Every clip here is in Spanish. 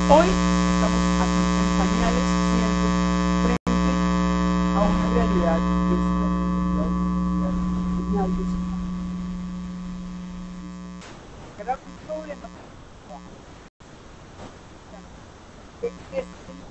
Hoy estamos aquí en pañales siempre frente a una realidad que es la realidad que nadie se imagina. Era un problema que es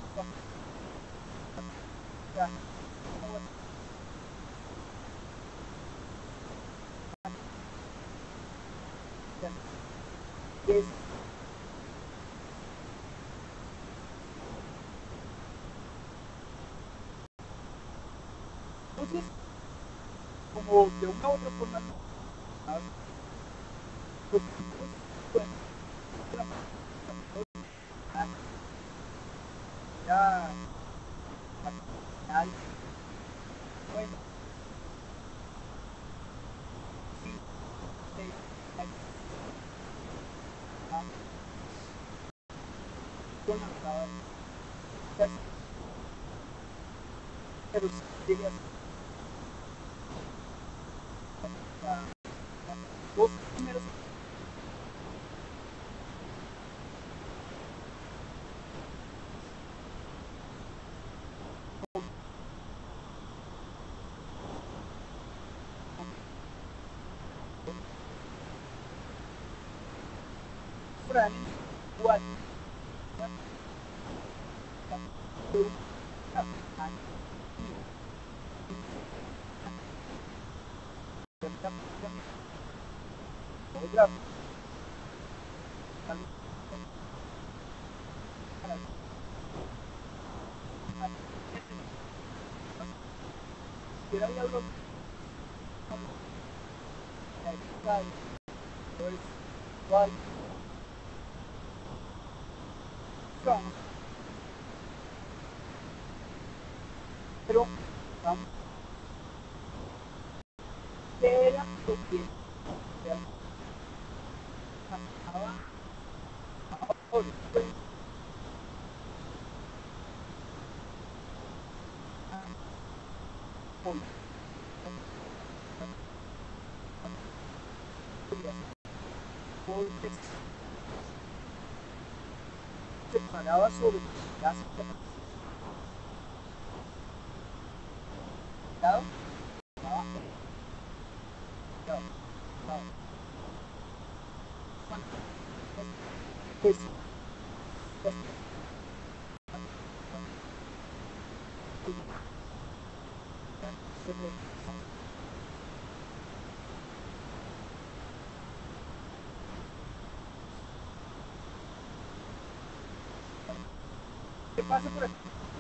entonces, como de una u otra forma, los bueno, sí, pero si llegas dos primeros frases, cuatro, pero vamos, era lo que pasaba ahora. Se paraba sobre las ¿qué pasa por aquí?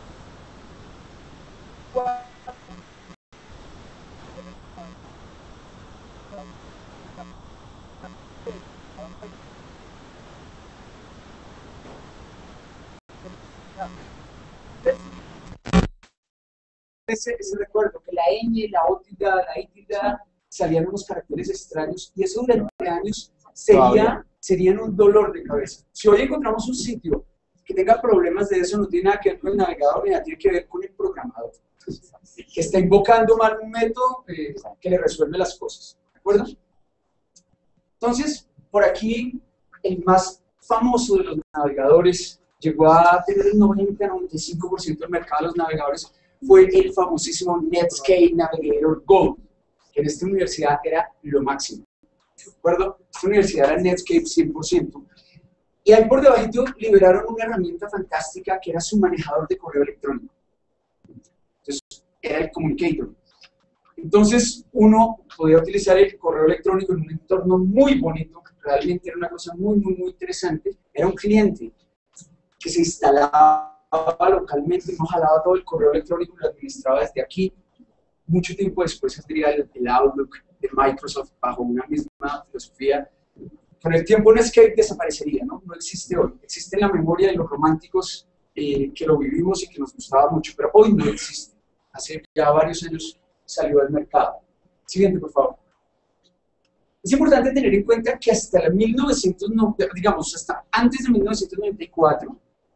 Ese recuerdo, que la ñ, la O tilde, la I tilde, salían unos caracteres extraños y eso durante años serían un dolor de cabeza. Si hoy encontramos un sitio que tenga problemas de eso, no tiene nada que ver con el navegador, ni nada, tiene que ver con el programador, que está invocando mal un método que le resuelve las cosas, ¿de acuerdo? Entonces, por aquí, el más famoso de los navegadores llegó a tener el 90-95% del mercado de los navegadores, fue el famosísimo Netscape Navigator Go, que en esta universidad era lo máximo, ¿de acuerdo? Esta universidad era Netscape 100%. Y ahí por debajito liberaron una herramienta fantástica que era su manejador de correo electrónico. Entonces, era el Communicator. Entonces, uno podía utilizar el correo electrónico en un entorno muy bonito, realmente era una cosa muy, muy, muy interesante. Era un cliente que se instalaba localmente, no jalaba todo el correo electrónico y lo administraba desde aquí. Mucho tiempo después saldría el Outlook de Microsoft bajo una misma filosofía. Con el tiempo Netscape desaparecería, ¿no? No existe hoy. Existe en la memoria de los románticos que lo vivimos y que nos gustaba mucho, pero hoy no existe. Hace ya varios años salió al mercado. Siguiente, por favor. Es importante tener en cuenta que hasta el 1990, digamos, hasta antes de 1994,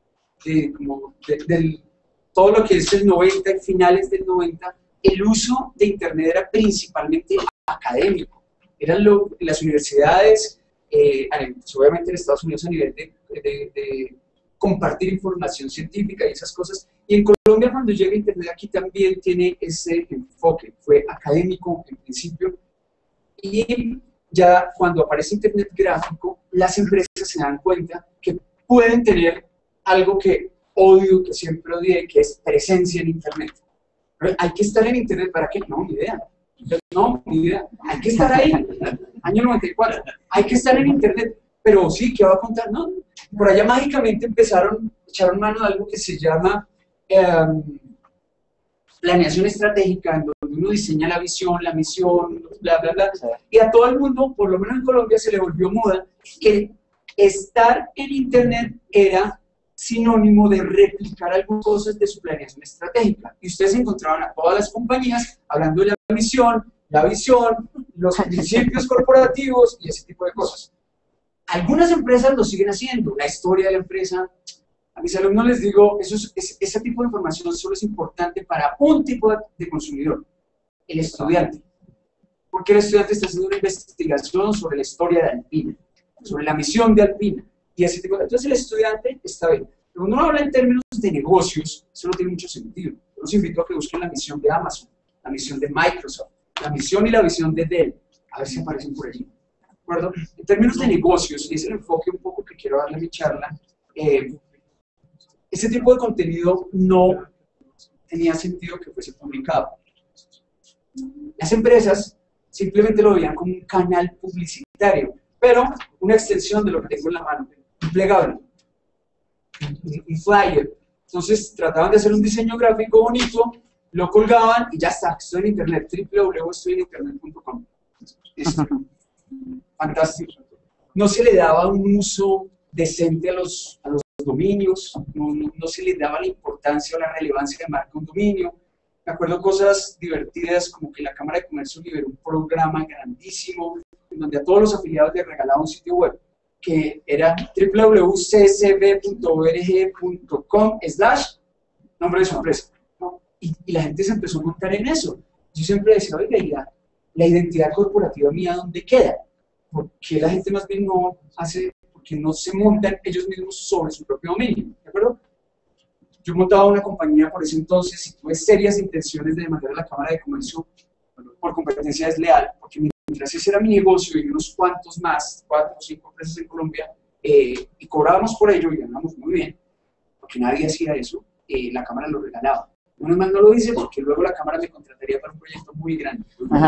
todo lo que es el 90 y finales del 90, el uso de Internet era principalmente académico. Eran las universidades, obviamente en Estados Unidos a nivel de compartir información científica y esas cosas. Y en Colombia, cuando llega Internet, aquí también tiene ese enfoque. Fue académico en principio. Y ya cuando aparece Internet gráfico, las empresas se dan cuenta que pueden tener algo que odio, que siempre odié, que es presencia en Internet. Pero hay que estar en Internet, ¿para qué? No, ni idea. No, ni idea. Hay que estar ahí. Año 94. Hay que estar en Internet. Pero sí, ¿qué va a contar? No. Por allá mágicamente echaron mano de algo que se llama planeación estratégica, en donde uno diseña la visión, la misión, bla, bla, bla. Y a todo el mundo, por lo menos en Colombia, se le volvió moda que estar en Internet era sinónimo de replicar algunas cosas de su planeación estratégica. Y ustedes encontraban a todas las compañías hablando de la misión, la visión, los principios corporativos y ese tipo de cosas. Algunas empresas lo siguen haciendo, la historia de la empresa. A mis alumnos les digo, ese tipo de información solo es importante para un tipo de consumidor, el estudiante. Porque el estudiante está haciendo una investigación sobre la historia de Alpina, sobre la misión de Alpina, y ese tipo de... Entonces el estudiante está bien. Pero cuando uno habla en términos de negocios, eso no tiene mucho sentido. Yo los invito a que busquen la misión de Amazon, la misión de Microsoft, la misión y la visión de Dell, a ver si aparecen por allí. ¿De acuerdo? En términos de negocios, y es el enfoque un poco que quiero darle a mi charla, ese tipo de contenido no tenía sentido que fuese publicado. Las empresas simplemente lo veían como un canal publicitario, pero una extensión de lo que tengo en la mano, un plegable, un flyer. Entonces trataban de hacer un diseño gráfico bonito, lo colgaban y ya está, estoy en internet, www.estoyeninternet.com. Fantástico. No se le daba un uso decente a los dominios, no se le daba la importancia o la relevancia de marca a un dominio. Me acuerdo cosas divertidas como que la Cámara de Comercio liberó un programa grandísimo en donde a todos los afiliados les regalaba un sitio web que era www.csb.org.com/ nombre de su empresa, ¿no? Y la gente se empezó a montar en eso. Yo siempre decía, oiga, la identidad corporativa mía, ¿dónde queda? ¿Por qué la gente más bien no hace, porque no se montan ellos mismos sobre su propio dominio? ¿De acuerdo? Yo montaba una compañía por ese entonces y tuve serias intenciones de demandar a la Cámara de Comercio por competencia desleal, porque mientras ese era mi negocio y unos cuantos más, 4 o 5 empresas en Colombia, y cobrábamos por ello y ganábamos muy bien, porque nadie hacía eso, la Cámara lo regalaba. Uno más no lo dice porque luego la Cámara me contrataría para un proyecto muy grande.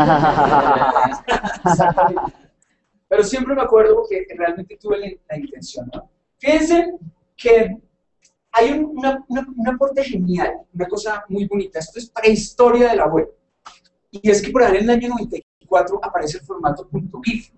Exactamente. Pero siempre me acuerdo que realmente tuve la intención, ¿no? Fíjense que hay un aporte genial, una cosa muy bonita. Esto es prehistoria de la web. Y es que por ahí en el año 94 aparece el formato .gif.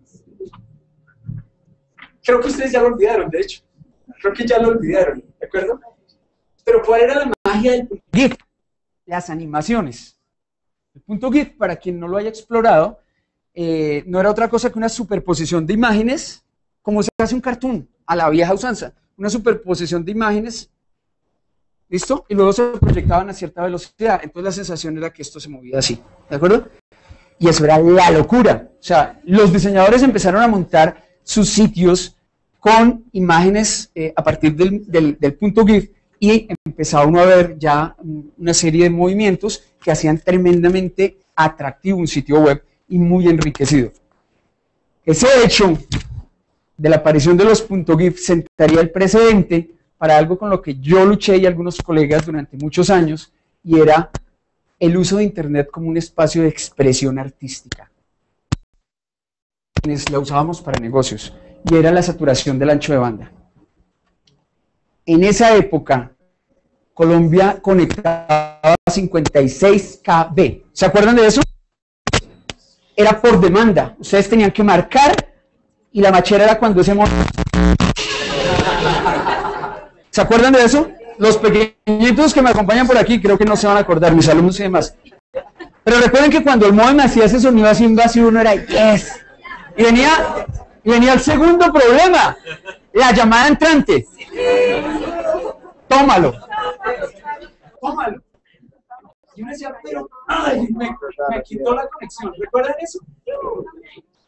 Creo que ustedes ya lo olvidaron, de hecho. Creo que ya lo olvidaron, ¿de acuerdo? Pero ¿cuál era la magia del .gif? Las animaciones. El .gif, para quien no lo haya explorado, no era otra cosa que una superposición de imágenes, como se hace un cartoon, a la vieja usanza. Una superposición de imágenes, ¿listo? Y luego se proyectaban a cierta velocidad. Entonces la sensación era que esto se movía así, ¿de acuerdo? Y eso era la locura. O sea, los diseñadores empezaron a montar sus sitios con imágenes a partir del punto GIF y empezaba uno a ver ya una serie de movimientos que hacían tremendamente atractivo un sitio web y muy enriquecido. Ese hecho de la aparición de los .gif sentaría el precedente para algo con lo que yo luché y algunos colegas durante muchos años, y era el uso de Internet como un espacio de expresión artística. La usábamos para negocios, y era la saturación del ancho de banda. En esa época, Colombia conectaba a 56 KB. ¿Se acuerdan de eso? Era por demanda. Ustedes tenían que marcar y la machera era cuando ese ¿Se acuerdan de eso? Los pequeñitos que me acompañan por aquí creo que no se van a acordar, mis alumnos y demás. Pero recuerden que cuando el modem hacía ese sonido así invasivo, uno era yes. Y venía el segundo problema, la llamada entrante. Tómalo. Y uno decía, pero ay, me quitó la conexión. ¿Recuerdan eso?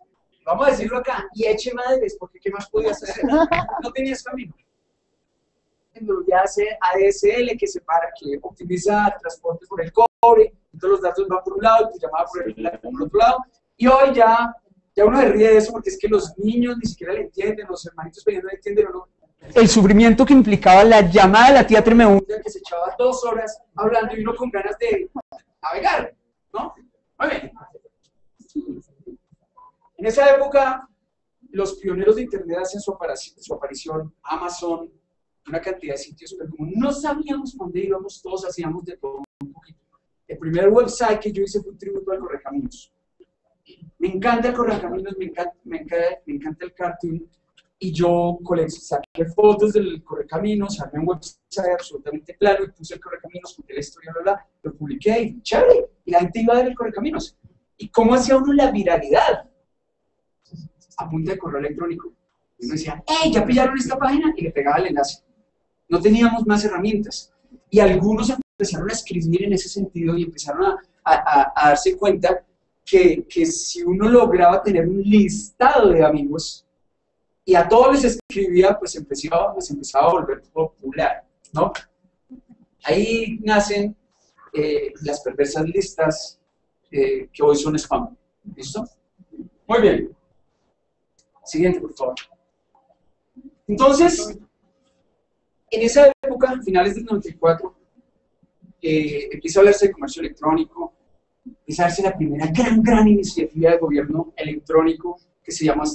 Vamos a decirlo acá, y eche madres, porque ¿qué más podía hacer? No tenías camino. tecnología ADSL que separa, que optimiza el transporte por el cobre, todos los datos van por un lado, tu llamada por otro lado, y hoy ya uno se ríe de eso porque es que los niños ni siquiera le entienden, los hermanitos pequeños no le entienden o no. El sufrimiento que implicaba la llamada de la tía Tremebunda, que se echaba 2 horas hablando y uno con ganas de navegar, ¿no? Muy bien. En esa época, los pioneros de Internet hacen su aparición, Amazon, una cantidad de sitios, pero como no sabíamos por dónde íbamos, todos hacíamos de todo un poquito. El primer website que yo hice fue un tributo al Correcaminos. Me encanta el Correcaminos, me encanta el cartoon, y yo saqué fotos del Correcaminos, armé un website absolutamente plano y puse el Correcaminos, conté la historia, bla, bla, lo publiqué y chévere, y la gente iba a ver el Correcaminos. ¿Y cómo hacía uno la viralidad? A punta de correo electrónico. Y uno decía, ¡hey, ya pillaron esta página! Y le pegaba el enlace. No teníamos más herramientas. Y algunos empezaron a escribir en ese sentido y empezaron a darse cuenta que si uno lograba tener un listado de amigos y a todos les escribía, pues empezaba a volver popular, ¿no? Ahí nacen las perversas listas que hoy son spam. ¿Listo? Muy bien. Siguiente, por favor. Entonces, en esa época, finales del 94, empieza a hablarse de comercio electrónico, empieza a darse la primera gran iniciativa de gobierno electrónico que se llama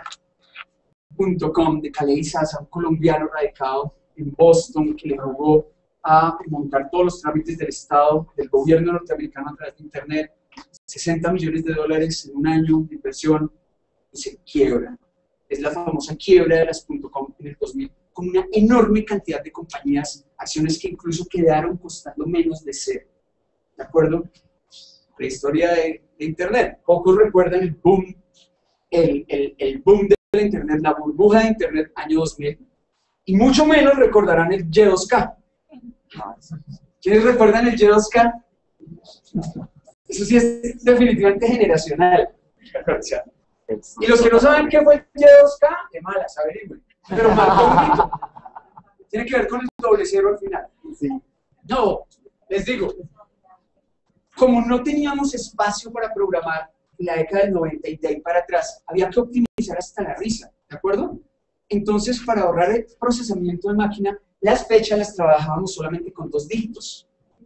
Startup.com de Calais Sasa, un colombiano radicado en Boston que le jugó a montar todos los trámites del Estado, del gobierno norteamericano a través de Internet, $60 millones en un año de inversión, y se quiebra. Es la famosa quiebra de las .com en el 2000, con una enorme cantidad de compañías, acciones que incluso quedaron costando menos de cero. ¿De acuerdo? La historia de Internet. Pocos recuerdan el boom, el boom de la Internet, la burbuja de Internet año 2000, y mucho menos recordarán el Y2K. ¿Quiénes recuerdan el Y2K? Eso sí es definitivamente generacional. Y los que no saben qué fue el Y2K, de malas, averigüen. Pero marcó un hito. Tiene que ver con el doble cero al final. Sí. No, les digo, como no teníamos espacio para programar en la década del 90 y de ahí para atrás, había que optimizar hasta la risa, ¿de acuerdo? Entonces, para ahorrar el procesamiento de máquina, las fechas las trabajábamos solamente con 2 dígitos.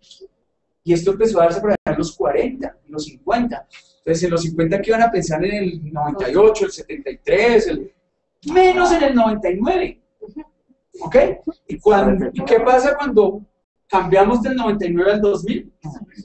Y esto empezó a darse para los 40, los 50. Entonces, en los 50, ¿qué iban a pensar en el 98, el 73, menos en el 99? ¿Ok? ¿Y qué pasa cuando cambiamos del 99 al 2000?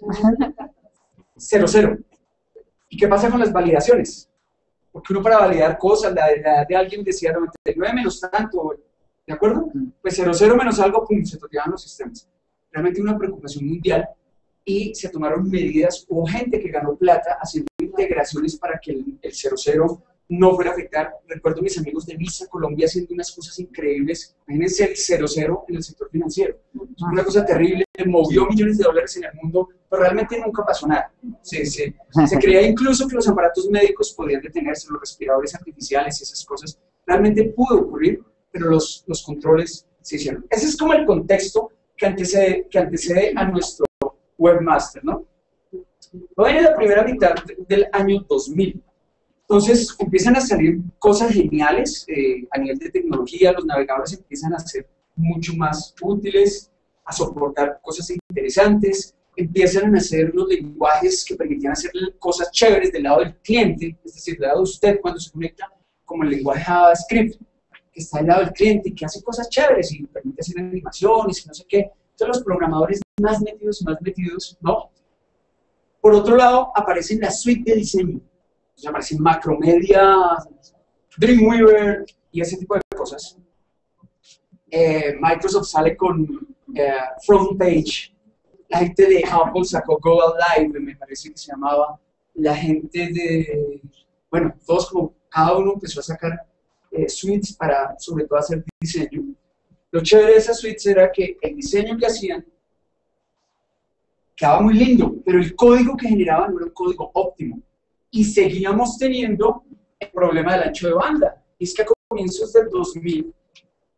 00. ¿Y qué pasa con las validaciones? Porque uno para validar cosas, la edad de alguien decía 99 menos tanto, ¿de acuerdo? Pues 00 menos algo, pum, se toteaban los sistemas. Realmente una preocupación mundial. Y se tomaron medidas, hubo gente que ganó plata haciendo integraciones para que el 00 no fuera a afectar. Recuerdo a mis amigos de Visa Colombia haciendo unas cosas increíbles. Imagínense el 00 en el sector financiero. Es una cosa terrible, movió millones de dólares en el mundo, pero realmente nunca pasó nada. Se creía incluso que los aparatos médicos podían detenerse, los respiradores artificiales y esas cosas. Realmente pudo ocurrir, pero los controles se hicieron. Ese es como el contexto que antecede a nuestro webmaster, ¿no? Hoy en la primera mitad del año 2000. Entonces empiezan a salir cosas geniales a nivel de tecnología, los navegadores empiezan a ser mucho más útiles, a soportar cosas interesantes, empiezan a nacer unos lenguajes que permitían hacer cosas chéveres del lado del cliente, es decir, del lado de usted cuando se conecta, como el lenguaje JavaScript, que está del lado del cliente y que hace cosas chéveres y permite hacer animaciones y no sé qué. Entonces los programadores más metidos, ¿no? Por otro lado, aparecen la suite de diseño. Entonces aparecen Macromedia, Dreamweaver y ese tipo de cosas. Microsoft sale con Frontpage. La gente de Apple sacó Go Live, me parece que se llamaba. La gente de... Bueno, todos como cada uno empezó a sacar suites para, sobre todo, hacer diseño. Lo chévere de esas suites era que el diseño que hacían quedaba muy lindo, pero el código que generaban no era un código óptimo. Y seguíamos teniendo el problema del ancho de banda. Y es que a comienzos del 2000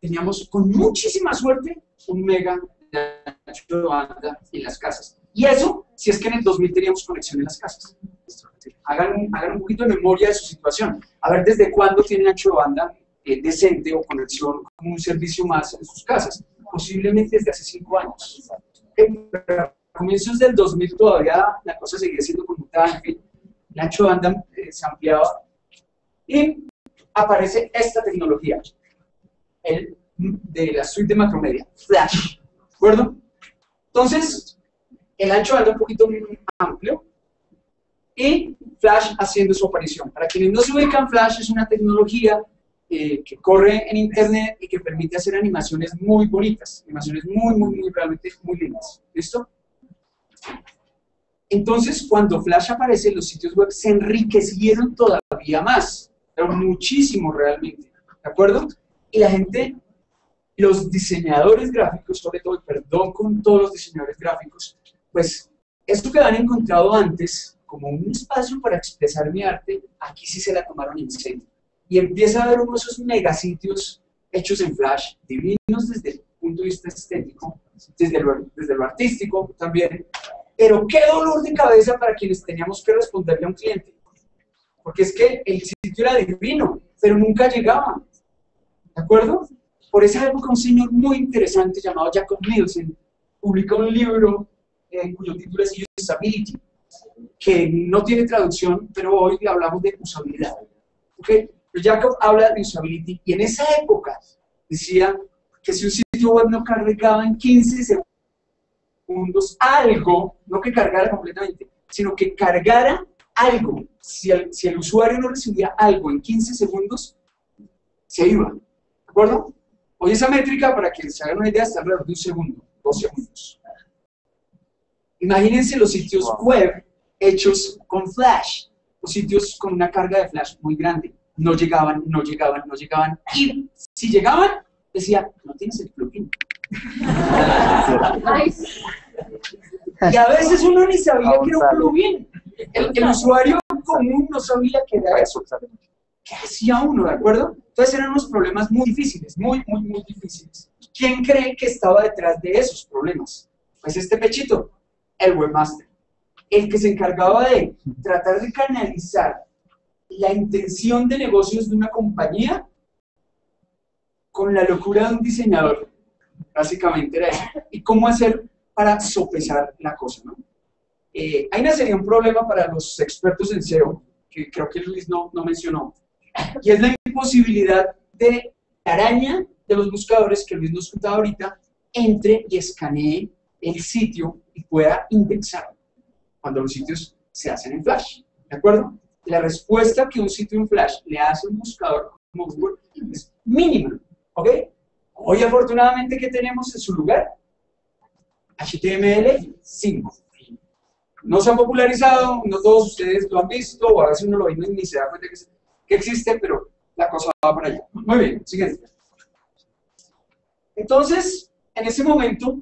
teníamos con muchísima suerte 1 mega de ancho de banda en las casas. Y eso, si es que en el 2000 teníamos conexión en las casas. Hagan un poquito de memoria de su situación. A ver desde cuándo tienen ancho de banda decente o conexión como un servicio más en sus casas. Posiblemente desde hace 5 años. A comienzos del 2000 todavía la cosa seguía siendo conmutada, en fin, el ancho de banda se ampliaba y aparece esta tecnología, de la suite de Macromedia, Flash, ¿de acuerdo? Entonces, el ancho de banda un poquito amplio y Flash haciendo su aparición. Para quienes no se ubican, Flash es una tecnología que corre en internet y que permite hacer animaciones muy bonitas, animaciones realmente muy lindas. ¿Listo? Entonces, cuando Flash aparece, los sitios web se enriquecieron todavía más, pero muchísimo realmente, ¿de acuerdo? Y la gente, los diseñadores gráficos, sobre todo, perdón con todos los diseñadores gráficos, pues esto que habían encontrado antes como un espacio para expresar mi arte, aquí sí se la tomaron en serio. Y empieza a haber uno de esos megasitios hechos en Flash, divinos desde el punto de vista estético, desde lo artístico también, pero qué dolor de cabeza para quienes teníamos que responderle a un cliente, porque es que el sitio era divino, pero nunca llegaba, ¿de acuerdo? Por esa época un señor muy interesante llamado Jacob Nielsen publicó un libro cuyo título es Usability, que no tiene traducción, pero hoy hablamos de usabilidad, ¿okay? Pero Jacob habla de usability y en esa época decía que si un sitio web no cargaba en 15 segundos algo, no que cargara completamente, sino que cargara algo, si el usuario no recibía algo en 15 segundos, se iba, ¿de acuerdo? Hoy esa métrica, para que se hagan una idea, está alrededor de 1 segundo, 2 segundos. Imagínense los sitios web hechos con Flash, los sitios con una carga de Flash muy grande. No llegaban, y si llegaban, decía, no tienes el plugin. Y a veces uno ni sabía que era un plugin. El usuario común no sabía que era eso. ¿Qué hacía uno, de acuerdo? Entonces eran unos problemas muy difíciles, muy difíciles. ¿Quién cree que estaba detrás de esos problemas? Pues este pechito, el webmaster. El que se encargaba de tratar de canalizar la intención de negocios de una compañía con la locura de un diseñador. Básicamente era eso. ¿Y cómo hacer para sopesar la cosa, ¿no? Ahí nacería un problema para los expertos en SEO, que creo que Luis no mencionó, y es la imposibilidad de la araña de los buscadores que Luis nos contaba ahorita, entre y escanee el sitio y pueda indexarlo cuando los sitios se hacen en Flash, ¿de acuerdo? La respuesta que un sitio en Flash le hace a un buscador como Google es mínima, ¿ok? Hoy afortunadamente, ¿qué tenemos en su lugar? HTML5. No se ha popularizado, no todos ustedes lo han visto, o a veces uno lo ve y ni se da cuenta que existe, pero la cosa va para allá. Muy bien, siguiente. Entonces, en ese momento,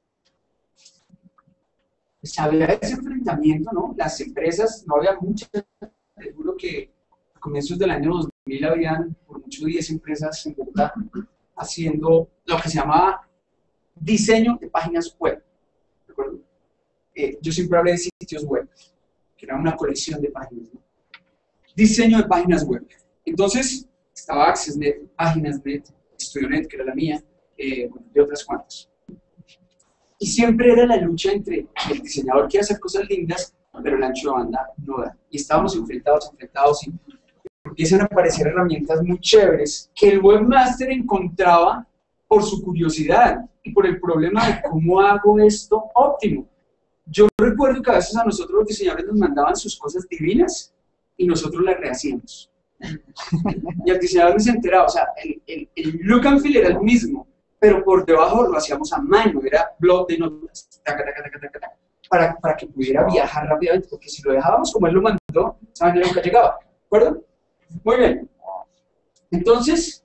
pues había ese enfrentamiento, ¿no? Las empresas, no había muchas, seguro que a comienzos del año 2000 habían por mucho 10 empresas en Bogotá haciendo lo que se llamaba diseño de páginas web, ¿de acuerdo? Yo siempre hablé de sitios web, que era una colección de páginas, ¿no? Diseño de páginas web. Entonces, estaba AccessNet, PaginasNet, StudioNet, que era la mía, y otras cuantas. Y siempre era la lucha entre el diseñador quiere hacer cosas lindas, pero el ancho de banda no da. Y estábamos enfrentados, y empiezan a aparecer herramientas muy chéveres que el webmaster encontraba por su curiosidad y por el problema de cómo hago esto óptimo. Yo recuerdo que a veces a nosotros los diseñadores nos mandaban sus cosas divinas y nosotros las rehacíamos. Y el diseñador no se enteraba, o sea, el look and feel era el mismo, pero por debajo lo hacíamos a mano, era blog de notas, taca, taca, taca, taca, taca, para que pudiera viajar rápidamente, porque si lo dejábamos como él lo mandó, esa manera nunca llegaba, ¿de acuerdo? Muy bien. Entonces,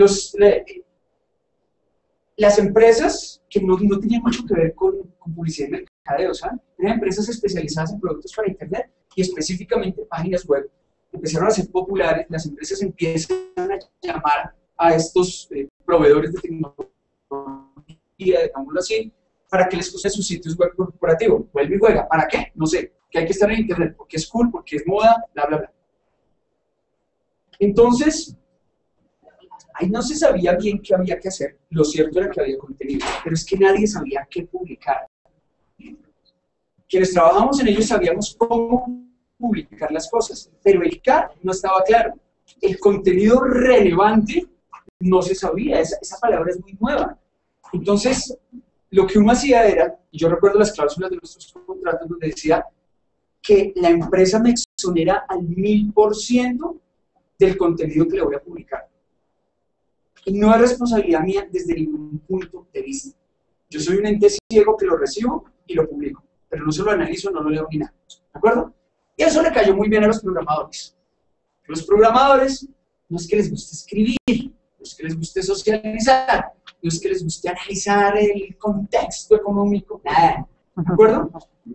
las empresas que no tenían mucho que ver con publicidad y mercadeo, ¿saben? Eran empresas especializadas en productos para internet y específicamente páginas web. Empezaron a ser populares, las empresas empiezan a llamar a estos proveedores de tecnología, digámoslo así, para que les use sus sitios web corporativos. Vuelve y juega. ¿Para qué? No sé. Que hay que estar en internet porque es cool, porque es moda, bla, bla, bla. Entonces, ahí no se sabía bien qué había que hacer. Lo cierto era que había contenido, pero es que nadie sabía qué publicar. Quienes trabajamos en ello sabíamos cómo publicar las cosas, pero el qué no estaba claro. El contenido relevante no se sabía, esa palabra es muy nueva. Entonces, lo que uno hacía era, y yo recuerdo las cláusulas de nuestros contratos donde decía que la empresa me exonera al 1000% del contenido que le voy a publicar. Y no es responsabilidad mía desde ningún punto de vista. Yo soy un ente ciego que lo recibo y lo publico, pero no se lo analizo, no lo leo ni nada. ¿De acuerdo? Y eso le cayó muy bien a los programadores. Los programadores no es que les guste escribir, no es que les guste socializar, no es que les guste analizar el contexto económico, nada. ¿De acuerdo?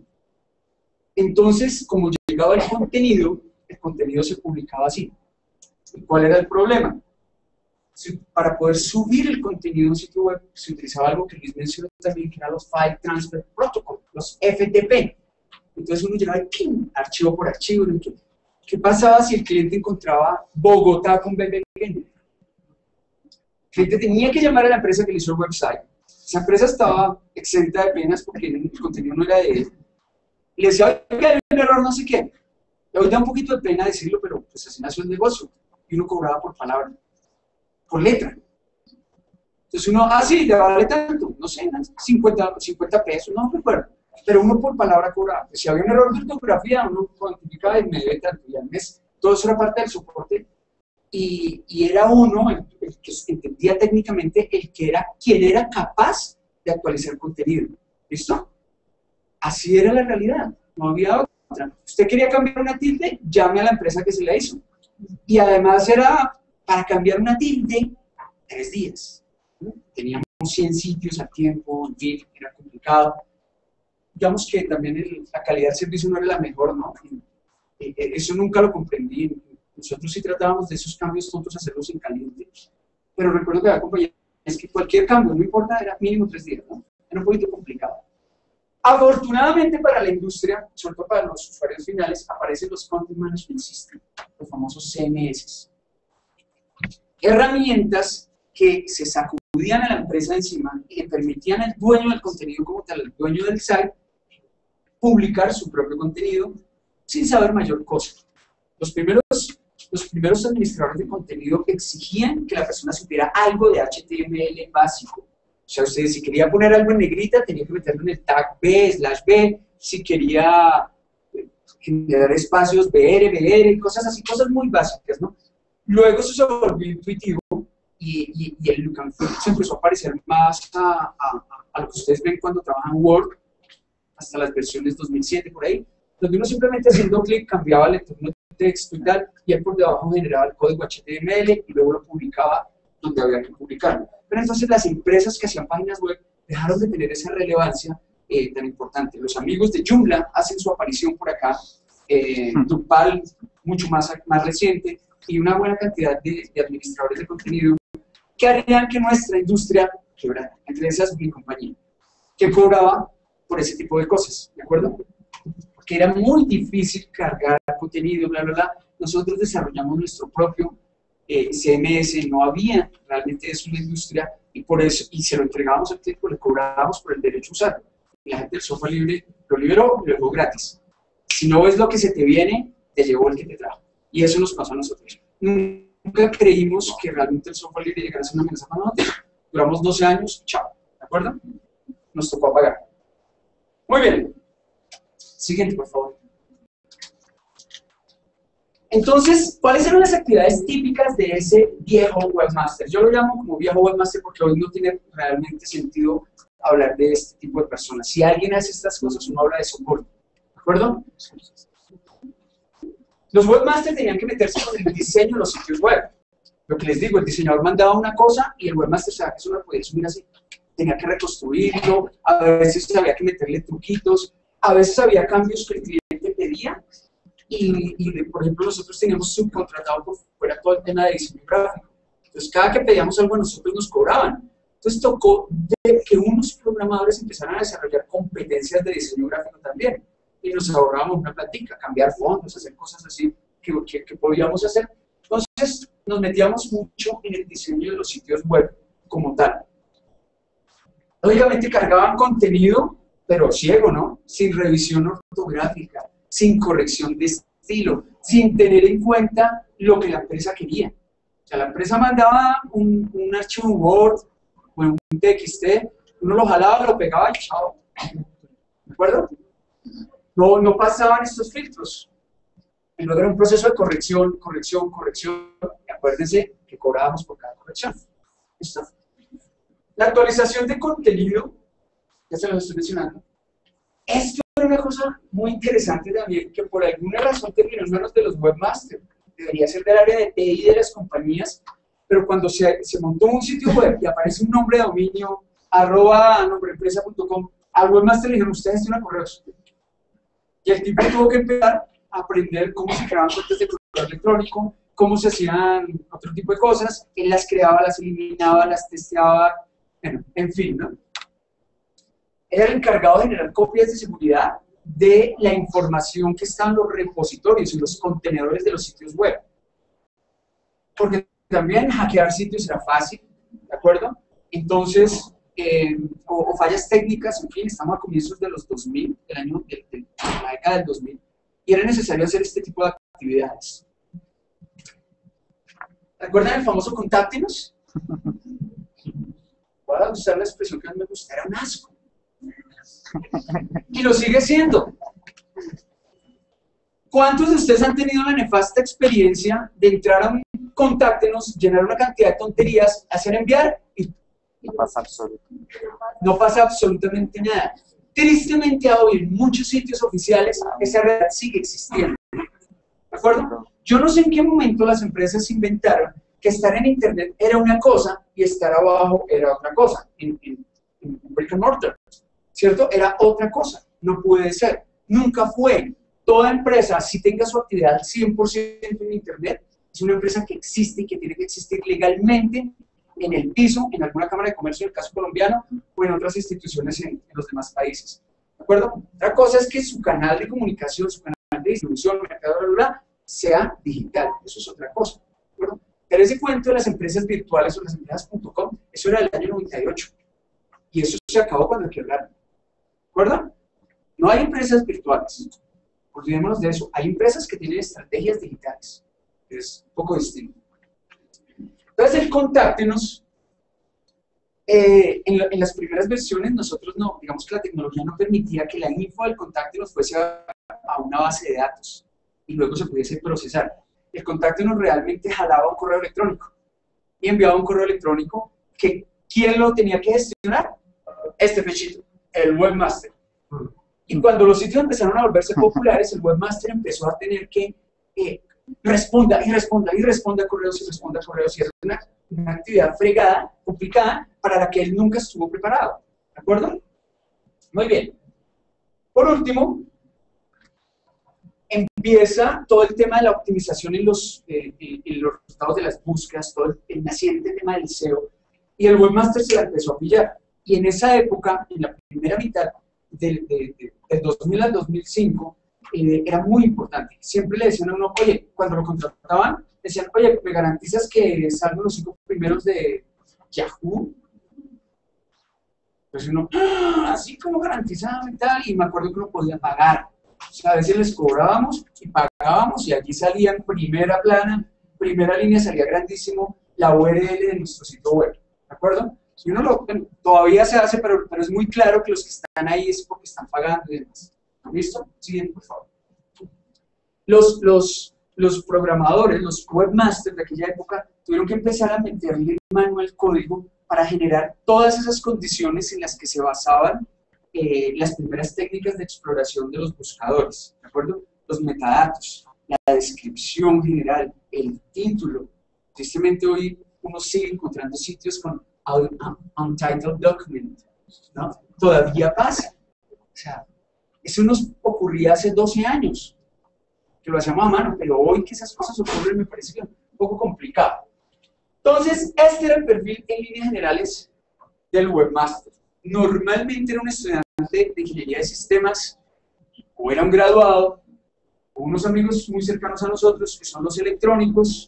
Entonces, como llegaba el contenido se publicaba así. ¿Y cuál era el problema? Para poder subir el contenido a un sitio web se utilizaba algo que Luis mencionó también, que eran los File Transfer Protocol, los FTP. Entonces uno llegaba ¡pum! Archivo por archivo. ¿Qué pasaba si el cliente encontraba Bogotá con BBN? El cliente tenía que llamar a la empresa que le hizo el website. Esa empresa estaba exenta de penas porque el contenido no era de él. Y le decía, oye, hay un error, no sé qué. Y hoy da un poquito de pena decirlo, pero pues así nació el negocio. Y uno cobraba por palabra, por letra. Entonces uno, sí, te vale tanto, no sé, 50 pesos, no recuerdo. Pero uno por palabra cobraba. Pues si había un error de ortografía, uno cuantificaba y me debe tanto. Y al mes, todo eso era parte del soporte. Y era uno, el que entendía técnicamente, quien era capaz de actualizar contenido. ¿Listo? Así era la realidad, no había otra. Usted quería cambiar una tilde, llame a la empresa que se la hizo. Y además era, para cambiar una tilde, 3 días. ¿No? Teníamos 100 sitios al tiempo, en fin, era complicado. Digamos que también la calidad del servicio no era la mejor, ¿no? Eso nunca lo comprendí. Nosotros sí tratábamos de esos cambios tontos hacerlos en caliente. Pero recuerdo que había compañías que cualquier cambio, no importa, era mínimo 3 días, ¿no? Era un poquito complicado. Afortunadamente para la industria, sobre todo para los usuarios finales, aparecen los Content Management System, los famosos CMS. Herramientas que se sacudían a la empresa encima y le permitían al dueño del contenido como tal, al dueño del site, publicar su propio contenido sin saber mayor cosa. Los primeros administradores de contenido exigían que la persona supiera algo de HTML básico. O sea, usted si quería poner algo en negrita, tenía que meterlo en el tag B/B, si quería generar espacios BR, cosas así, cosas muy básicas, ¿no? Luego eso se volvió intuitivo y el look and feel se empezó a parecer más a lo que ustedes ven cuando trabajan Word, hasta las versiones 2007 por ahí, donde uno simplemente haciendo clic cambiaba el entorno de texto y tal, y él por debajo generaba el código HTML y luego lo publicaba donde había que publicarlo. Pero entonces las empresas que hacían páginas web dejaron de tener esa relevancia tan importante. Los amigos de Joomla hacen su aparición por acá, Drupal mucho más reciente, y una buena cantidad de administradores de contenido que harían que nuestra industria quebrara, entre esas mi compañía, que cobraba por ese tipo de cosas, ¿de acuerdo? Porque era muy difícil cargar contenido, bla, bla, bla. Nosotros desarrollamos nuestro propio CMS, no había realmente eso en la industria, y por eso, y se lo entregábamos al cliente, le cobrábamos por el derecho a usarlo. Y la gente del software libre lo liberó y lo dejó gratis. Si no ves lo que se te viene, te llevó el que te trajo. Y eso nos pasó a nosotros. Nunca creímos que realmente el software libre llegara a ser una amenaza para nosotros. Duramos 12 años, chao, ¿de acuerdo? Nos tocó apagar. Muy bien. Siguiente, por favor. Entonces, ¿cuáles eran las actividades típicas de ese viejo webmaster? Yo lo llamo como viejo webmaster porque hoy no tiene realmente sentido hablar de este tipo de personas. Si alguien hace estas cosas, uno habla de soporte. ¿De acuerdo? Los webmasters tenían que meterse con el diseño de los sitios web. Lo que les digo, el diseñador mandaba una cosa y el webmaster sabía que eso lo podía subir así. Tenía que reconstruirlo, a veces había que meterle truquitos, a veces había cambios que el cliente pedía y por ejemplo, nosotros teníamos subcontratado por fuera todo el tema de diseño gráfico. Entonces, cada que pedíamos algo a nosotros nos cobraban. Entonces, tocó que unos programadores empezaran a desarrollar competencias de diseño gráfico también. Y nos ahorrábamos una platica, cambiar fondos, hacer cosas así que podíamos hacer. Entonces, nos metíamos mucho en el diseño de los sitios web como tal. Lógicamente cargaban contenido, pero ciego, ¿no? Sin revisión ortográfica, sin corrección de estilo, sin tener en cuenta lo que la empresa quería. O sea, la empresa mandaba un archivo Word o un TXT, uno lo jalaba, lo pegaba y chao. ¿De acuerdo? No pasaban estos filtros. Y luego era un proceso de corrección. Y acuérdense que cobrábamos por cada corrección. ¿Listo? La actualización de contenido, ya se los estoy mencionando. Esto era una cosa muy interesante también, que por alguna razón terminó en manos de los webmasters. Debería ser del área de TI de las compañías, pero cuando se montó un sitio web y aparece un nombre de dominio, @nombreempresa.com, al webmaster le dijeron, ustedes gestionan correos. Y el tipo tuvo que empezar a aprender cómo se creaban cuentas de correo electrónico, cómo se hacían otro tipo de cosas. Él las creaba, las eliminaba, las testeaba, bueno, en fin, ¿no? Era el encargado de generar copias de seguridad de la información que está en los repositorios y los contenedores de los sitios web. Porque también hackear sitios era fácil, ¿de acuerdo? Entonces, o fallas técnicas, en fin, estamos a comienzos de los 2000, de la década del 2000, y era necesario hacer este tipo de actividades. ¿Recuerdan el famoso contáctenos? Voy a usar la expresión que más me gusta, era un asco. Y lo sigue siendo. ¿Cuántos de ustedes han tenido la nefasta experiencia de entrar a un contáctenos, llenar una cantidad de tonterías, hacer enviar y no pasa absolutamente nada? Tristemente hoy en muchos sitios oficiales esa realidad sigue existiendo. ¿De acuerdo? Yo no sé en qué momento las empresas inventaron que estar en internet era una cosa y estar abajo era otra cosa. En brick and mortar, ¿cierto? Era otra cosa. No puede ser. Nunca fue. Toda empresa, si tenga su actividad al 100% en internet, es una empresa que existe y que tiene que existir legalmente en el piso, en alguna cámara de comercio, en el caso colombiano, o en otras instituciones en los demás países. ¿De acuerdo? Otra cosa es que su canal de comunicación, su canal de distribución, mercado, sea digital. Eso es otra cosa. ¿De acuerdo? Pero ese cuento de las empresas virtuales o las empresas.com, eso era del año 98. Y eso se acabó cuando quebraron. ¿De acuerdo? No hay empresas virtuales. Olvidémonos de eso. Hay empresas que tienen estrategias digitales. Es un poco distinto. Entonces, el contáctenos, en las primeras versiones, nosotros no, digamos que la tecnología no permitía que la info del contáctenos fuese a una base de datos y luego se pudiese procesar. El contáctenos realmente jalaba un correo electrónico y enviaba un correo electrónico que, ¿quién lo tenía que gestionar? Este fechito, el webmaster. Y cuando los sitios empezaron a volverse populares, el webmaster empezó a tener que responda a correos y es una actividad fregada, complicada, para la que él nunca estuvo preparado. ¿De acuerdo? Muy bien. Por último, empieza todo el tema de la optimización en los resultados de las búsquedas, todo el naciente tema del SEO, y el webmaster se la empezó a pillar. Y en esa época, en la primera mitad del 2000 al 2005, era muy importante. Siempre le decían a uno, oye, cuando lo contrataban, decían, oye, ¿me garantizas que salgan los 5 primeros de Yahoo? Pues uno, así como garantizado y tal, y me acuerdo que uno podía pagar. O sea, a veces les cobrábamos y pagábamos, y allí salía en primera plana, primera línea, salía grandísimo la URL de nuestro sitio web. ¿De acuerdo? Y uno todavía se hace, pero es muy claro que los que están ahí es porque están pagando y demás. ¿Listo? Siguiente, por favor. Los programadores, los webmasters de aquella época, tuvieron que empezar a meterle mano al código para generar todas esas condiciones en las que se basaban las primeras técnicas de exploración de los buscadores, ¿de acuerdo? Los metadatos, la descripción general, el título. Tristemente hoy uno sigue encontrando sitios con untitled document, ¿no? Todavía pasa. O sea, eso nos ocurría hace 12 años, que lo hacíamos a mano, pero hoy que esas cosas ocurren me parece un poco complicado. Entonces, este era el perfil en líneas generales del webmaster. Normalmente era un estudiante de ingeniería de sistemas, o era un graduado, o unos amigos muy cercanos a nosotros, que son los electrónicos,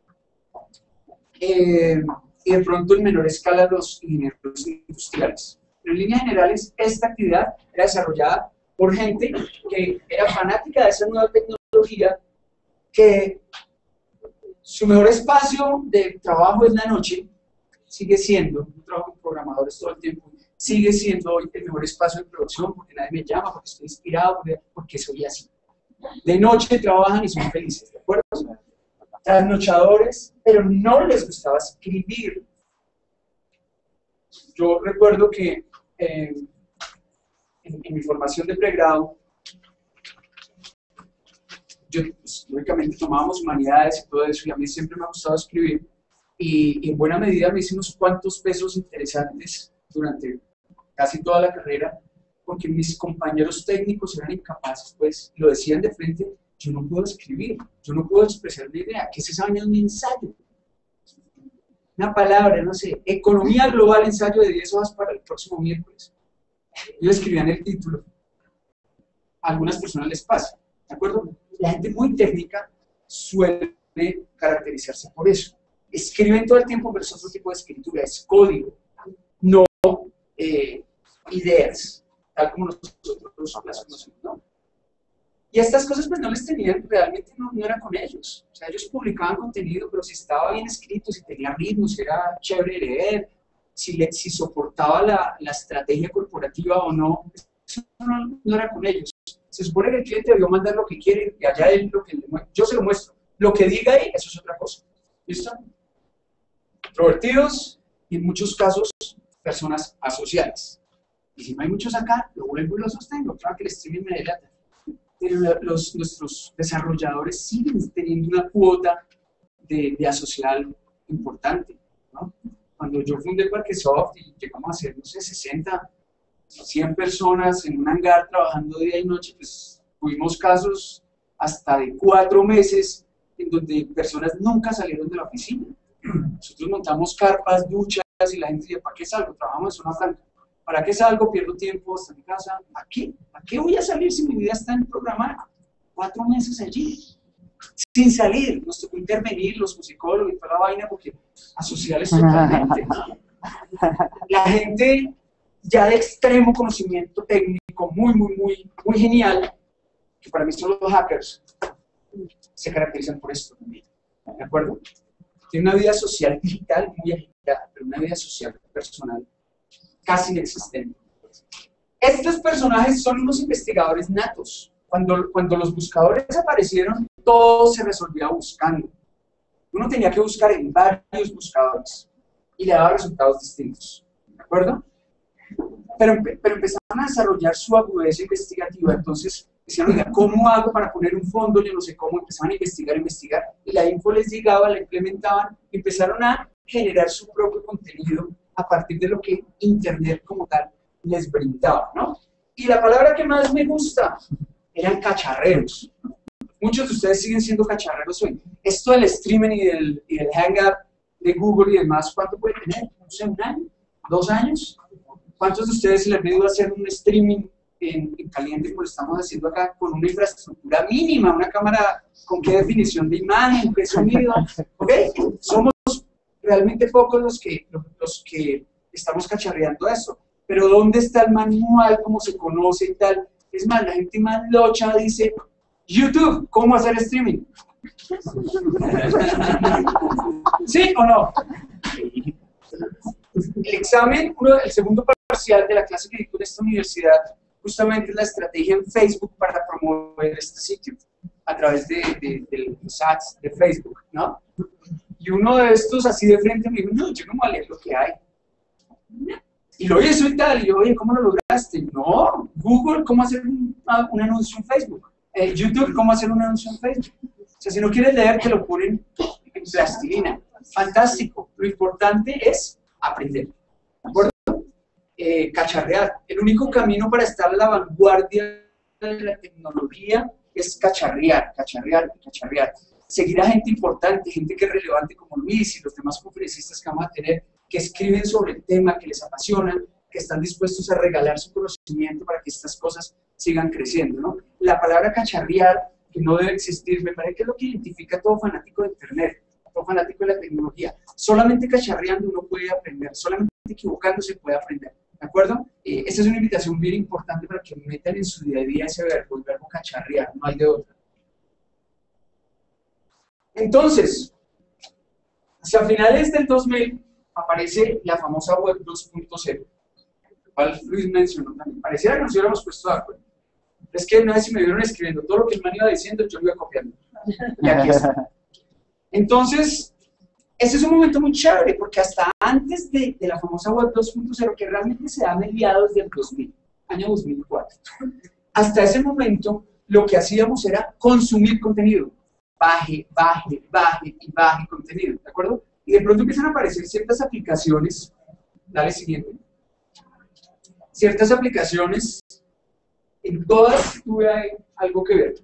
y de pronto en menor escala los ingenieros industriales. Pero en líneas generales, esta actividad era desarrollada por gente que era fanática de esa nueva tecnología, que su mejor espacio de trabajo es la noche, sigue siendo, yo trabajo con programadores todo el tiempo, sigue siendo hoy el mejor espacio de producción, porque nadie me llama, porque estoy inspirado, porque soy así. De noche trabajan y son felices, ¿de acuerdo? Trasnochadores, pero no les gustaba escribir. Yo recuerdo que en mi formación de pregrado, pues, lógicamente tomábamos humanidades y todo eso, y a mí siempre me ha gustado escribir, y en buena medida me hice unos cuantos pesos interesantes durante casi toda la carrera, porque mis compañeros técnicos eran incapaces, pues, lo decían de frente: yo no puedo escribir, yo no puedo expresar mi idea. ¿Qué es esa vaina de un ensayo? Una palabra, no sé, economía global, ensayo de 10 hojas para el próximo miércoles. Yo escribía en el título. A algunas personas les pasa, ¿de acuerdo? La gente muy técnica suele caracterizarse por eso. Escriben todo el tiempo, pero es otro tipo de escritura, es código, no ideas, tal como nosotros las conocemos, ¿no? Y estas cosas pues no les tenían, realmente no era con ellos. O sea, ellos publicaban contenido, pero si estaba bien escrito, si tenía ritmo, si era chévere leer, si soportaba la estrategia corporativa o no, eso no era con ellos. Se supone que el cliente debió mandar lo que quiere y allá él lo que le muestra. Yo se lo muestro. Lo que diga ahí, eso es otra cosa. ¿Listo? Introvertidos y en muchos casos personas asociales. Y si no hay muchos acá, lo vuelvo y lo sostengo. Claro que el streaming me delata. Pero nuestros desarrolladores siguen teniendo una cuota de asocial importante, ¿no? Cuando yo fundé Parquesoft y llegamos a ser, no sé, 60, 100 personas en un hangar trabajando día y noche, pues tuvimos casos hasta de 4 meses en donde personas nunca salieron de la oficina. Nosotros montamos carpas, duchas y la gente dice: ¿para qué salgo? Trabajamos en zona franca. ¿Para qué salgo? Pierdo tiempo hasta mi casa. ¿A qué? ¿A qué voy a salir si mi vida está en programar? 4 meses allí, sin salir. Nos tocó intervenir los musicólogos y toda la vaina porque asociales totalmente. La gente ya de extremo conocimiento técnico, muy genial, que para mí son los hackers, se caracterizan por esto también. ¿De acuerdo? Tiene una vida social digital muy agitada, pero una vida social personal casi inexistente. Estos personajes son unos investigadores natos. Cuando los buscadores aparecieron, todo se resolvía buscando. Uno tenía que buscar en varios buscadores y le daba resultados distintos. ¿De acuerdo? Pero empezaron a desarrollar su agudeza investigativa. Entonces decían: oiga, ¿cómo hago para poner un fondo? Yo no sé cómo. Empezaban a investigar, y la info les llegaba, la implementaban, y empezaron a generar su propio contenido a partir de lo que Internet como tal les brindaba, ¿no? Y la palabra que más me gusta eran cacharreros. Muchos de ustedes siguen siendo cacharreros hoy. Esto del streaming y del hangout de Google y demás, ¿cuánto puede tener? No sé, ¿1 año? ¿2 años? ¿Cuántos de ustedes se les ha pedido hacer un streaming en caliente, como lo estamos haciendo acá, con una infraestructura mínima, una cámara con qué definición de imagen, qué sonido? ¿Ok? Somos realmente pocos los que estamos cacharreando eso. Pero ¿dónde está el manual? ¿Cómo se conoce y tal? Es más, la gente más locha dice: YouTube, ¿cómo hacer streaming? ¿Sí o no? El examen, el segundo parcial de la clase que dictó en esta universidad, justamente es la estrategia en Facebook para promover este sitio a través de los ads de Facebook, ¿no? Y uno de estos así de frente me dijo: no, yo no me voy a leer lo que hay. Y lo hizo y tal, y yo: oye, ¿cómo lo lograste? No, Google, ¿cómo hacer un anuncio en Facebook? YouTube, ¿cómo hacer un anuncio en Facebook? O sea, si no quieres leer, te lo ponen en plastilina. Fantástico. Lo importante es aprender. ¿De acuerdo? Cacharrear. El único camino para estar a la vanguardia de la tecnología es cacharrear. seguir a gente importante, gente que es relevante como Luis y los demás conferencistas que vamos a tener, que escriben sobre el tema, que les apasiona, que están dispuestos a regalar su conocimiento para que estas cosas sigan creciendo, ¿no? La palabra cacharrear, que no debe existir, me parece que es lo que identifica a todo fanático de Internet, a todo fanático de la tecnología. Solamente cacharreando uno puede aprender, solamente equivocándose puede aprender, ¿de acuerdo? Esta es una invitación bien importante para que metan en su día a día ese verbo, el verbo cacharrear, no hay de otra. Entonces, hacia finales del 2000 aparece la famosa web 2.0, cual Luis mencionó también. Pareciera que nos hubiéramos puesto de acuerdo. Es que una vez me vieron escribiendo todo lo que el man iba diciendo, yo lo iba copiando. Y aquí está. Entonces, ese es un momento muy chévere, porque hasta antes de la famosa web 2.0, que realmente se da a mediados del 2000, año 2004, hasta ese momento lo que hacíamos era consumir contenido. Baje contenido, ¿de acuerdo? Y de pronto empiezan a aparecer ciertas aplicaciones, dale siguiente, ciertas aplicaciones, en todas tuve algo que ver,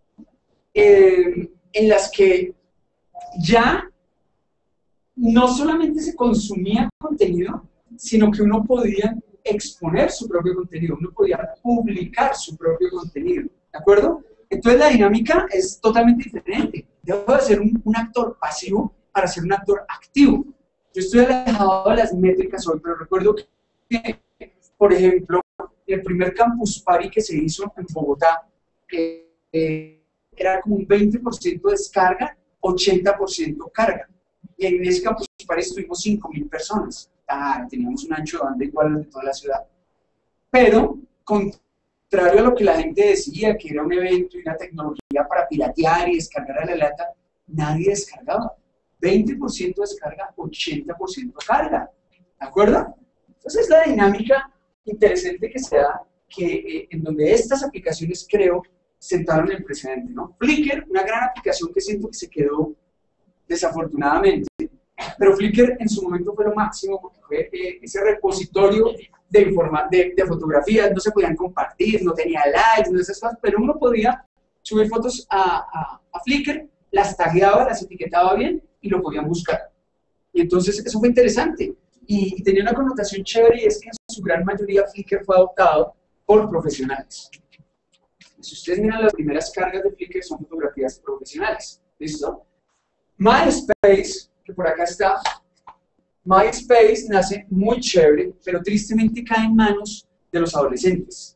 en las que ya no solamente se consumía contenido, sino que uno podía exponer su propio contenido, uno podía publicar su propio contenido, ¿de acuerdo? Entonces la dinámica es totalmente diferente. Dejo de ser un actor pasivo para ser un actor activo. Yo estoy alejado de las métricas hoy, pero recuerdo que, por ejemplo, el primer Campus Party que se hizo en Bogotá era como un 20% descarga, 80% carga. Y en ese Campus Party estuvimos 5.000 personas. Teníamos un ancho de banda igual al de toda la ciudad. Pero, contrario a lo que la gente decía, que era un evento y una tecnología para piratear y descargar a la lata, nadie descargaba. 20% descarga, 80% carga. ¿De acuerdo? Entonces, la dinámica interesante que se da, en donde estas aplicaciones, creo, sentaron el precedente, ¿no? Flickr, una gran aplicación que siento que se quedó desafortunadamente, pero Flickr en su momento fue lo máximo, porque fue ese repositorio de fotografías, no se podían compartir, no tenía likes, no esas cosas, pero uno podía subir fotos a Flickr, las tagueaba, las etiquetaba bien y lo podían buscar. Y entonces eso fue interesante y tenía una connotación chévere, y es que en su gran mayoría Flickr fue adoptado por profesionales. Si ustedes miran las primeras cargas de Flickr, son fotografías profesionales. ¿Listo? MySpace, que por acá está, MySpace nace muy chévere, pero tristemente cae en manos de los adolescentes.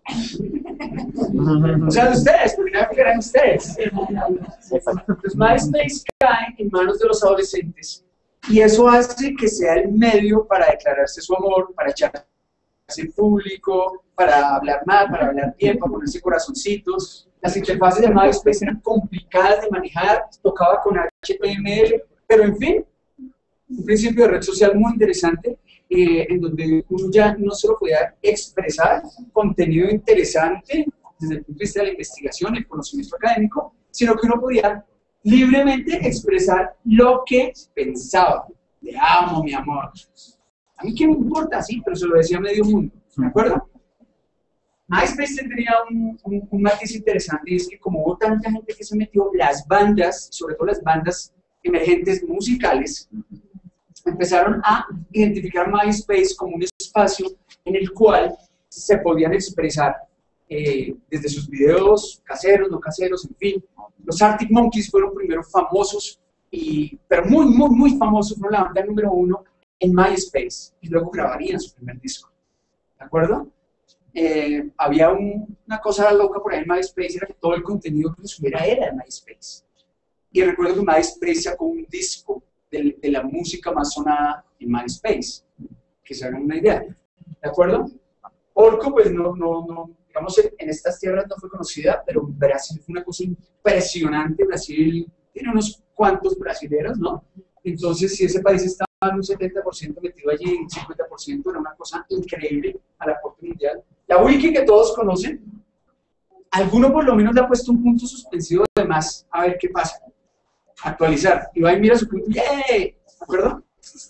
O sea, de ustedes, porque nada que eran ustedes. Entonces, MySpace cae en manos de los adolescentes y eso hace que sea el medio para declararse su amor, para echarse en público, para hablar mal, para hablar bien, para ponerse corazoncitos. Las interfaces de MySpace eran complicadas de manejar, tocaba con HTML, pero en fin, un principio de red social muy interesante, en donde uno ya no solo podía expresar contenido interesante desde el punto de vista de la investigación, el conocimiento académico, sino que uno podía libremente expresar lo que pensaba. Te amo, mi amor. A mí qué me importa, sí, pero se lo decía a medio mundo, ¿de acuerdo? MySpace tendría un matiz interesante, y es que como hubo tanta gente que se metió, las bandas, sobre todo las bandas emergentes musicales, empezaron a identificar MySpace como un espacio en el cual se podían expresar desde sus videos caseros, no caseros, en fin. Los Arctic Monkeys fueron primero famosos, pero muy famosos, fueron la banda número 1 en MySpace, y luego grabarían su primer disco, ¿de acuerdo? Había una cosa loca por ahí en MySpace, era que todo el contenido que subiera era de MySpace. Y recuerdo que MySpace sacó un disco de la música más sonada en MySpace, que se hagan una idea, ¿de acuerdo? Orco, pues digamos, en estas tierras no fue conocida, pero Brasil fue una cosa impresionante. Brasil tiene unos cuantos brasileros, ¿no? Entonces, si ese país estaba en un 70% metido allí, un 50%, era una cosa increíble al aporte mundial. La wiki que todos conocen, alguno por lo menos le ha puesto un punto suspensivo de más, a ver qué pasa. Actualizar, y va y mira su punto, ¡yay! ¿De acuerdo?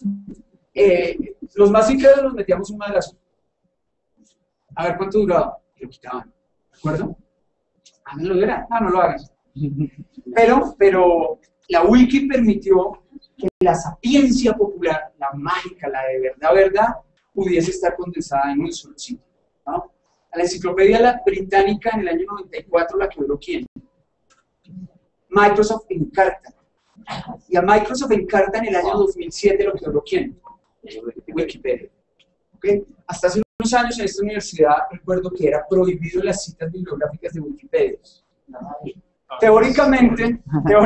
Los más incrédulos los metíamos un madrazo. A ver cuánto duraba, y lo quitaban, ¿de acuerdo? No lo hagas. Pero la wiki permitió que la sapiencia popular, la mágica, la de verdad, pudiese estar condensada en un solo sitio, ¿no? A la enciclopedia británica en el año 94 la quebró ¿quién? Microsoft Encarta. Y a Microsoft Encarta en el año 2007 lo quebró ¿quién? Wikipedia. ¿Okay? Hasta hace unos años en esta universidad recuerdo que era prohibido las citas bibliográficas de Wikipedia. Teóricamente,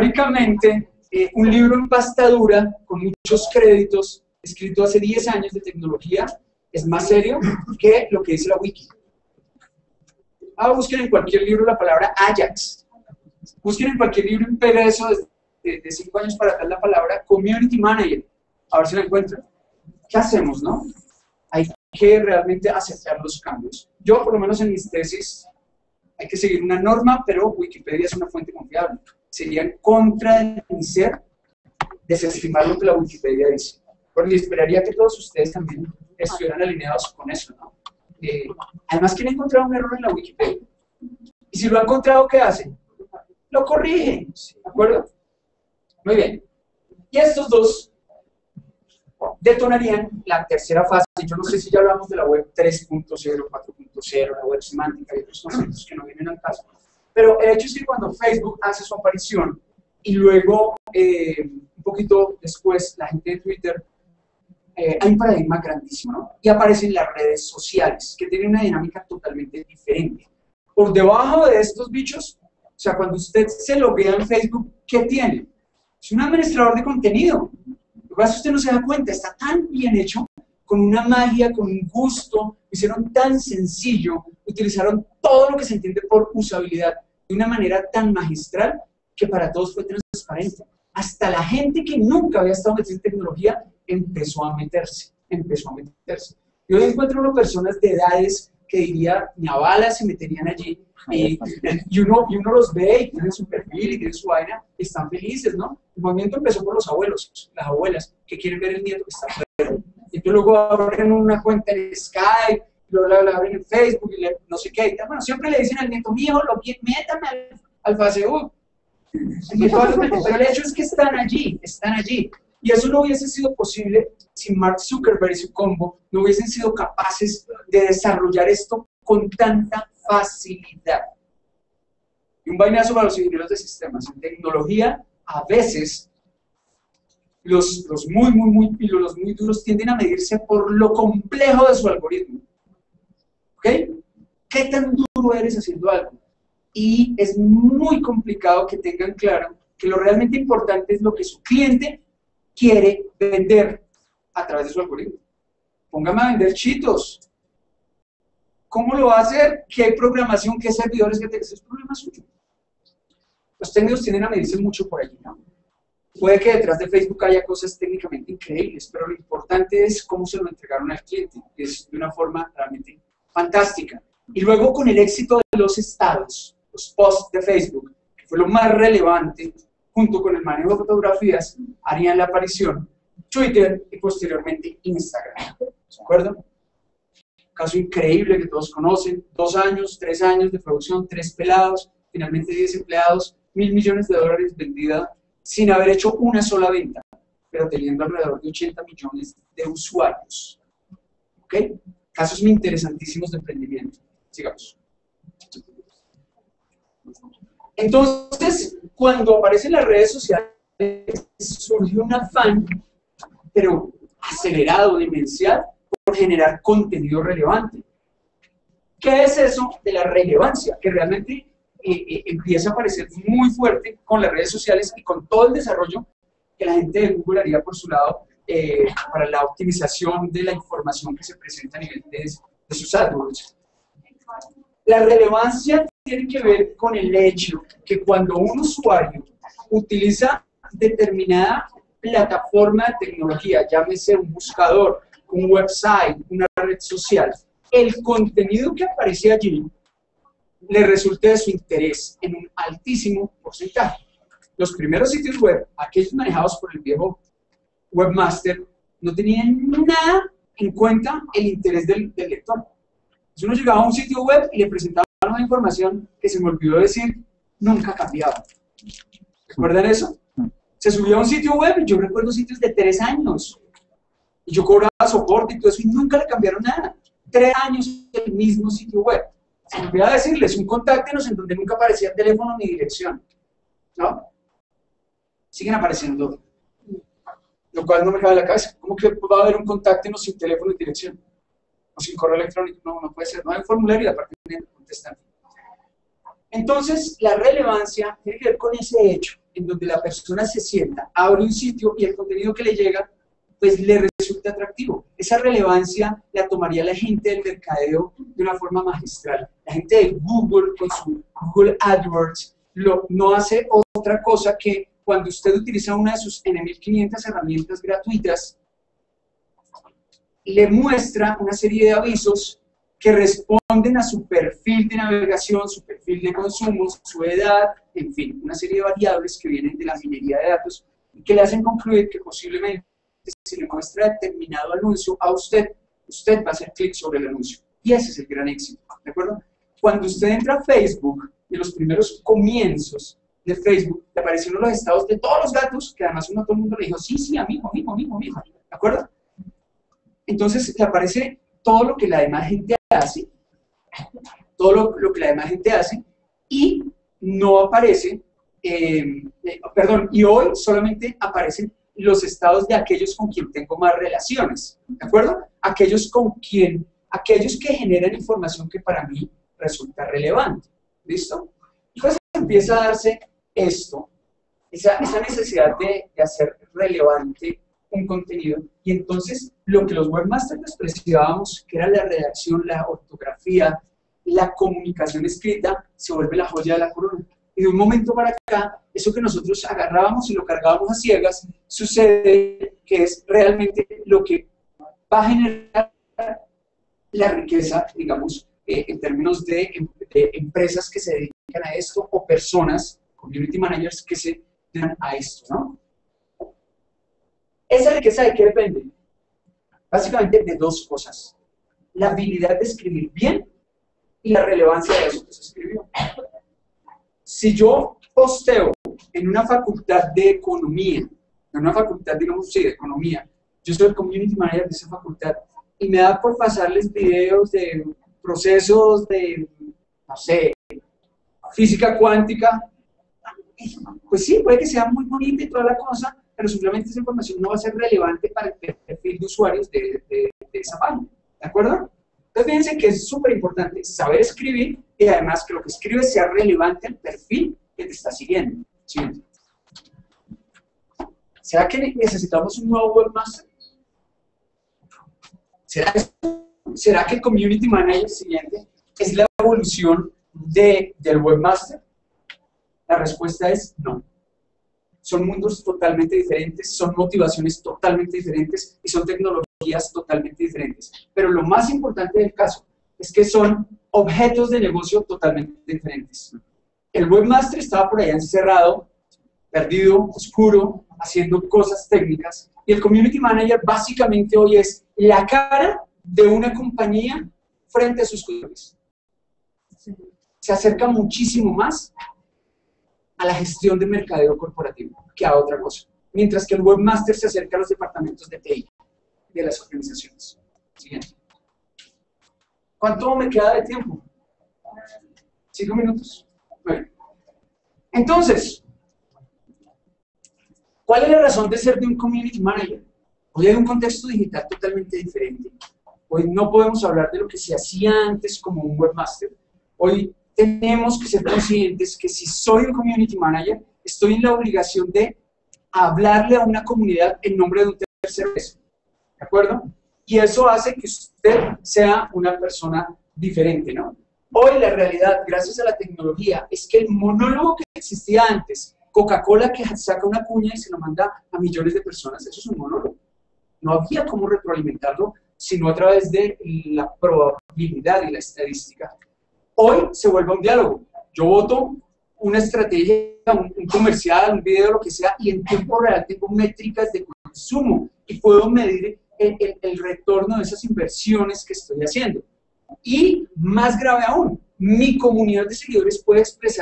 un libro en pasta dura con muchos créditos escrito hace 10 años de tecnología es más serio que lo que dice la wiki. Busquen en cualquier libro la palabra Ajax. Busquen en cualquier libro impreso de 5 años para atrás la palabra Community Manager. A ver si la encuentran. ¿Qué hacemos, no? Hay que realmente aceptar los cambios. Yo, por lo menos en mis tesis, hay que seguir una norma, pero Wikipedia es una fuente confiable. Sería en contra de mi ser desestimar lo que la Wikipedia dice. Porque esperaría que todos ustedes también estuvieran alineados con eso, ¿no? Además, ¿quién ha encontrado un error en la Wikipedia? Y si lo ha encontrado, ¿qué hace? Lo corrige, ¿de acuerdo? Muy bien. Y estos dos detonarían la tercera fase. Yo no sé si ya hablamos de la web 3.0, 4.0, la web semántica y otros conceptos que no vienen al caso. Pero el hecho es que cuando Facebook hace su aparición y luego, un poquito después, la gente de Twitter, hay un paradigma grandísimo, ¿no? Y aparecen las redes sociales, que tienen una dinámica totalmente diferente. Por debajo de estos bichos, o sea, cuando usted se loguea en Facebook, ¿qué tiene? Es un administrador de contenido. Lo que pasa es que usted no se da cuenta, está tan bien hecho, con una magia, con un gusto, lo hicieron tan sencillo, utilizaron todo lo que se entiende por usabilidad de una manera tan magistral que para todos fue transparente. Hasta la gente que nunca había estado metida en tecnología empezó a meterse. Yo encuentro personas de edades que diría, ni a balas se meterían allí, y uno los ve y tienen su perfil y tienen su vaina, y están felices, ¿no? El movimiento empezó por los abuelos, las abuelas, que quieren ver el nieto que está afuera. Y luego abren una cuenta en Skype, luego la abren en Facebook, y no sé qué. Bueno, siempre le dicen al nieto, mijo, métame al Facebook. Pero el hecho es que están allí. Y eso no hubiese sido posible si Mark Zuckerberg y su combo no hubiesen sido capaces de desarrollar esto con tanta facilidad. Y un vainazo para los ingenieros de sistemas. En tecnología, a veces, los muy pilos, los muy duros, tienden a medirse por lo complejo de su algoritmo. ¿Ok? ¿Qué tan duro eres haciendo algo? Y es muy complicado que tengan claro que lo realmente importante es lo que su cliente quiere vender a través de su algoritmo. Póngame a vender Cheetos. ¿Cómo lo va a hacer? ¿Qué programación, qué servidores? Ese es problema suyo. Los técnicos tienden a medirse mucho por allí, ¿no? Puede que detrás de Facebook haya cosas técnicamente increíbles, pero lo importante es cómo se lo entregaron al cliente. Es de una forma realmente fantástica. Y luego con el éxito de los estados, los posts de Facebook, que fue lo más relevante, junto con el manejo de fotografías, harían la aparición Twitter y posteriormente Instagram. ¿De acuerdo? Un caso increíble que todos conocen, 2 años, 3 años de producción, 3 pelados, finalmente 10 empleados, $1.000 millones vendida sin haber hecho una sola venta, pero teniendo alrededor de 80 millones de usuarios. ¿Ok? Casos interesantísimos de emprendimiento. Sigamos. Entonces, cuando aparecen las redes sociales, surge un afán, pero acelerado, demencial, por generar contenido relevante. ¿Qué es eso de la relevancia? Que realmente empieza a aparecer muy fuerte con las redes sociales y con todo el desarrollo que la gente de Google haría por su lado para la optimización de la información que se presenta a nivel de sus AdWords. La relevancia tiene que ver con el hecho que cuando un usuario utiliza determinada plataforma de tecnología, llámese un buscador, un website, una red social, el contenido que aparece allí le resulta de su interés en un altísimo porcentaje. Los primeros sitios web, aquellos manejados por el viejo webmaster, no tenían nada en cuenta el interés del lector. Entonces uno llegaba a un sitio web y le presentaba una información que se me olvidó decir nunca cambiaba. ¿Recuerdan eso? Se subía a un sitio web y yo recuerdo sitios de 3 años. Y yo cobraba soporte y todo eso y nunca le cambiaron nada. 3 años el mismo sitio web. Se me olvidaba decirles, un contáctenos en donde nunca aparecía teléfono ni dirección. ¿No? Siguen apareciendo. Lo cual no me cabe en la cabeza. ¿Cómo que va a haber un contáctenos sin teléfono y dirección? O sin correo electrónico. No, no puede ser. No hay un formulario y aparte no contestan. Entonces, la relevancia tiene que ver con ese hecho, en donde la persona se sienta, abre un sitio y el contenido que le llega, pues le resulta atractivo. Esa relevancia la tomaría la gente del mercadeo de una forma magistral. La gente de Google, con su Google AdWords, no hace otra cosa que cuando usted utiliza una de sus N1500 herramientas gratuitas, le muestra una serie de avisos que responden a su perfil de navegación, su perfil de consumo, su edad, en fin, una serie de variables que vienen de la minería de datos y que le hacen concluir que posiblemente si le muestra determinado anuncio a usted, usted va a hacer clic sobre el anuncio. Y ese es el gran éxito, ¿de acuerdo? Cuando usted entra a Facebook, en los primeros comienzos de Facebook, le aparecieron los estados de todos los gatos, que además todo el mundo le dijo, sí, sí, amigo, ¿de acuerdo? Entonces le aparece todo lo que la demás gente hace, todo lo que la demás gente hace, y no aparece, y hoy solamente aparecen los estados de aquellos con quien tengo más relaciones, ¿de acuerdo? Aquellos que generan información que para mí resulta relevante, ¿listo? Y pues empieza a darse esto, esa necesidad de hacer relevante un contenido, y entonces lo que los webmasters despreciábamos, que era la redacción, la ortografía, la comunicación escrita, se vuelve la joya de la corona. Y de un momento para acá, eso que nosotros agarrábamos y lo cargábamos a ciegas, sucede que es realmente lo que va a generar la riqueza, digamos, en términos de empresas que se dedican a esto, o personas, community managers, que se dedican a esto, ¿no? ¿Esa riqueza de qué depende? Básicamente de 2 cosas. La habilidad de escribir bien y la relevancia de eso que se escribió. Si yo posteo en una facultad de economía, en una facultad, digamos, sí, de economía, yo soy el community manager de esa facultad, y me da por pasarles videos de procesos de, no sé, física cuántica, pues sí, puede que sea muy bonita y toda la cosa, pero simplemente esa información no va a ser relevante para el perfil de usuarios de esa página, ¿de acuerdo? Entonces fíjense que es súper importante saber escribir y además que lo que escribes sea relevante al perfil que te está siguiendo. Siguiente. ¿Será que necesitamos un nuevo webmaster? ¿Será que el community manager siguiente es la evolución del webmaster? La respuesta es no. Son mundos totalmente diferentes, son motivaciones totalmente diferentes y son tecnologías totalmente diferentes. Pero lo más importante del caso es que son objetos de negocio totalmente diferentes. El webmaster estaba por allá encerrado, perdido, oscuro, haciendo cosas técnicas, y el community manager básicamente hoy es la cara de una compañía frente a sus clientes. Se acerca muchísimo más a la gestión de mercadeo corporativo que a otra cosa, mientras que el webmaster se acerca a los departamentos de TI de las organizaciones. Siguiente. ¿Cuánto me queda de tiempo? 5 minutos. Bueno. Entonces, ¿cuál es la razón de ser de un community manager? Hoy hay un contexto digital totalmente diferente. Hoy no podemos hablar de lo que se hacía antes como un webmaster. Hoy tenemos que ser conscientes que si soy un community manager, estoy en la obligación de hablarle a una comunidad en nombre de un tercero. ¿De acuerdo? Y eso hace que usted sea una persona diferente, ¿no? Hoy la realidad, gracias a la tecnología, es que el monólogo que existía antes, Coca-Cola que saca una cuña y se lo manda a millones de personas, eso es un monólogo. No había cómo retroalimentarlo, sino a través de la probabilidad y la estadística. Hoy se vuelve un diálogo. Yo voto una estrategia, un comercial, un video, lo que sea, y en tiempo real tengo métricas de consumo y puedo medir el retorno de esas inversiones que estoy haciendo. Y más grave aún, mi comunidad de seguidores puede expresar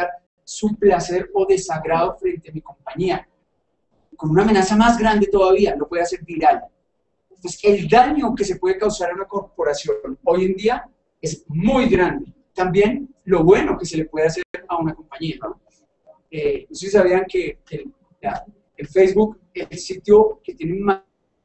su placer o desagrado frente a mi compañía. Con una amenaza más grande todavía, lo puede hacer viral. Entonces, el daño que se puede causar a una corporación hoy en día es muy grande. También lo bueno que se le puede hacer a una compañía, ¿no? No sé si sabían que el Facebook es el sitio que tiene más...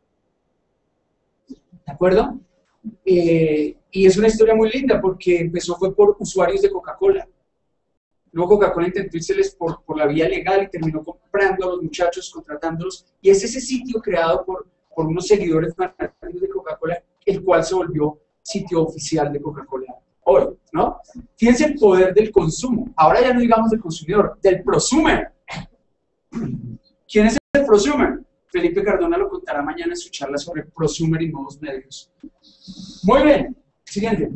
¿De acuerdo? Y es una historia muy linda porque fue por usuarios de Coca-Cola. Luego Coca-Cola intentó irseles por la vía legal y terminó comprando a los muchachos, contratándolos. Y es ese sitio creado por unos seguidores fanáticos de Coca-Cola, el cual se volvió sitio oficial de Coca-Cola hoy, ¿no? Fíjense el poder del consumo. Ahora ya no digamos del consumidor, del prosumer. ¿Quién es el prosumer? Felipe Cardona lo contará mañana en su charla sobre prosumer y nuevos medios. Muy bien, siguiente.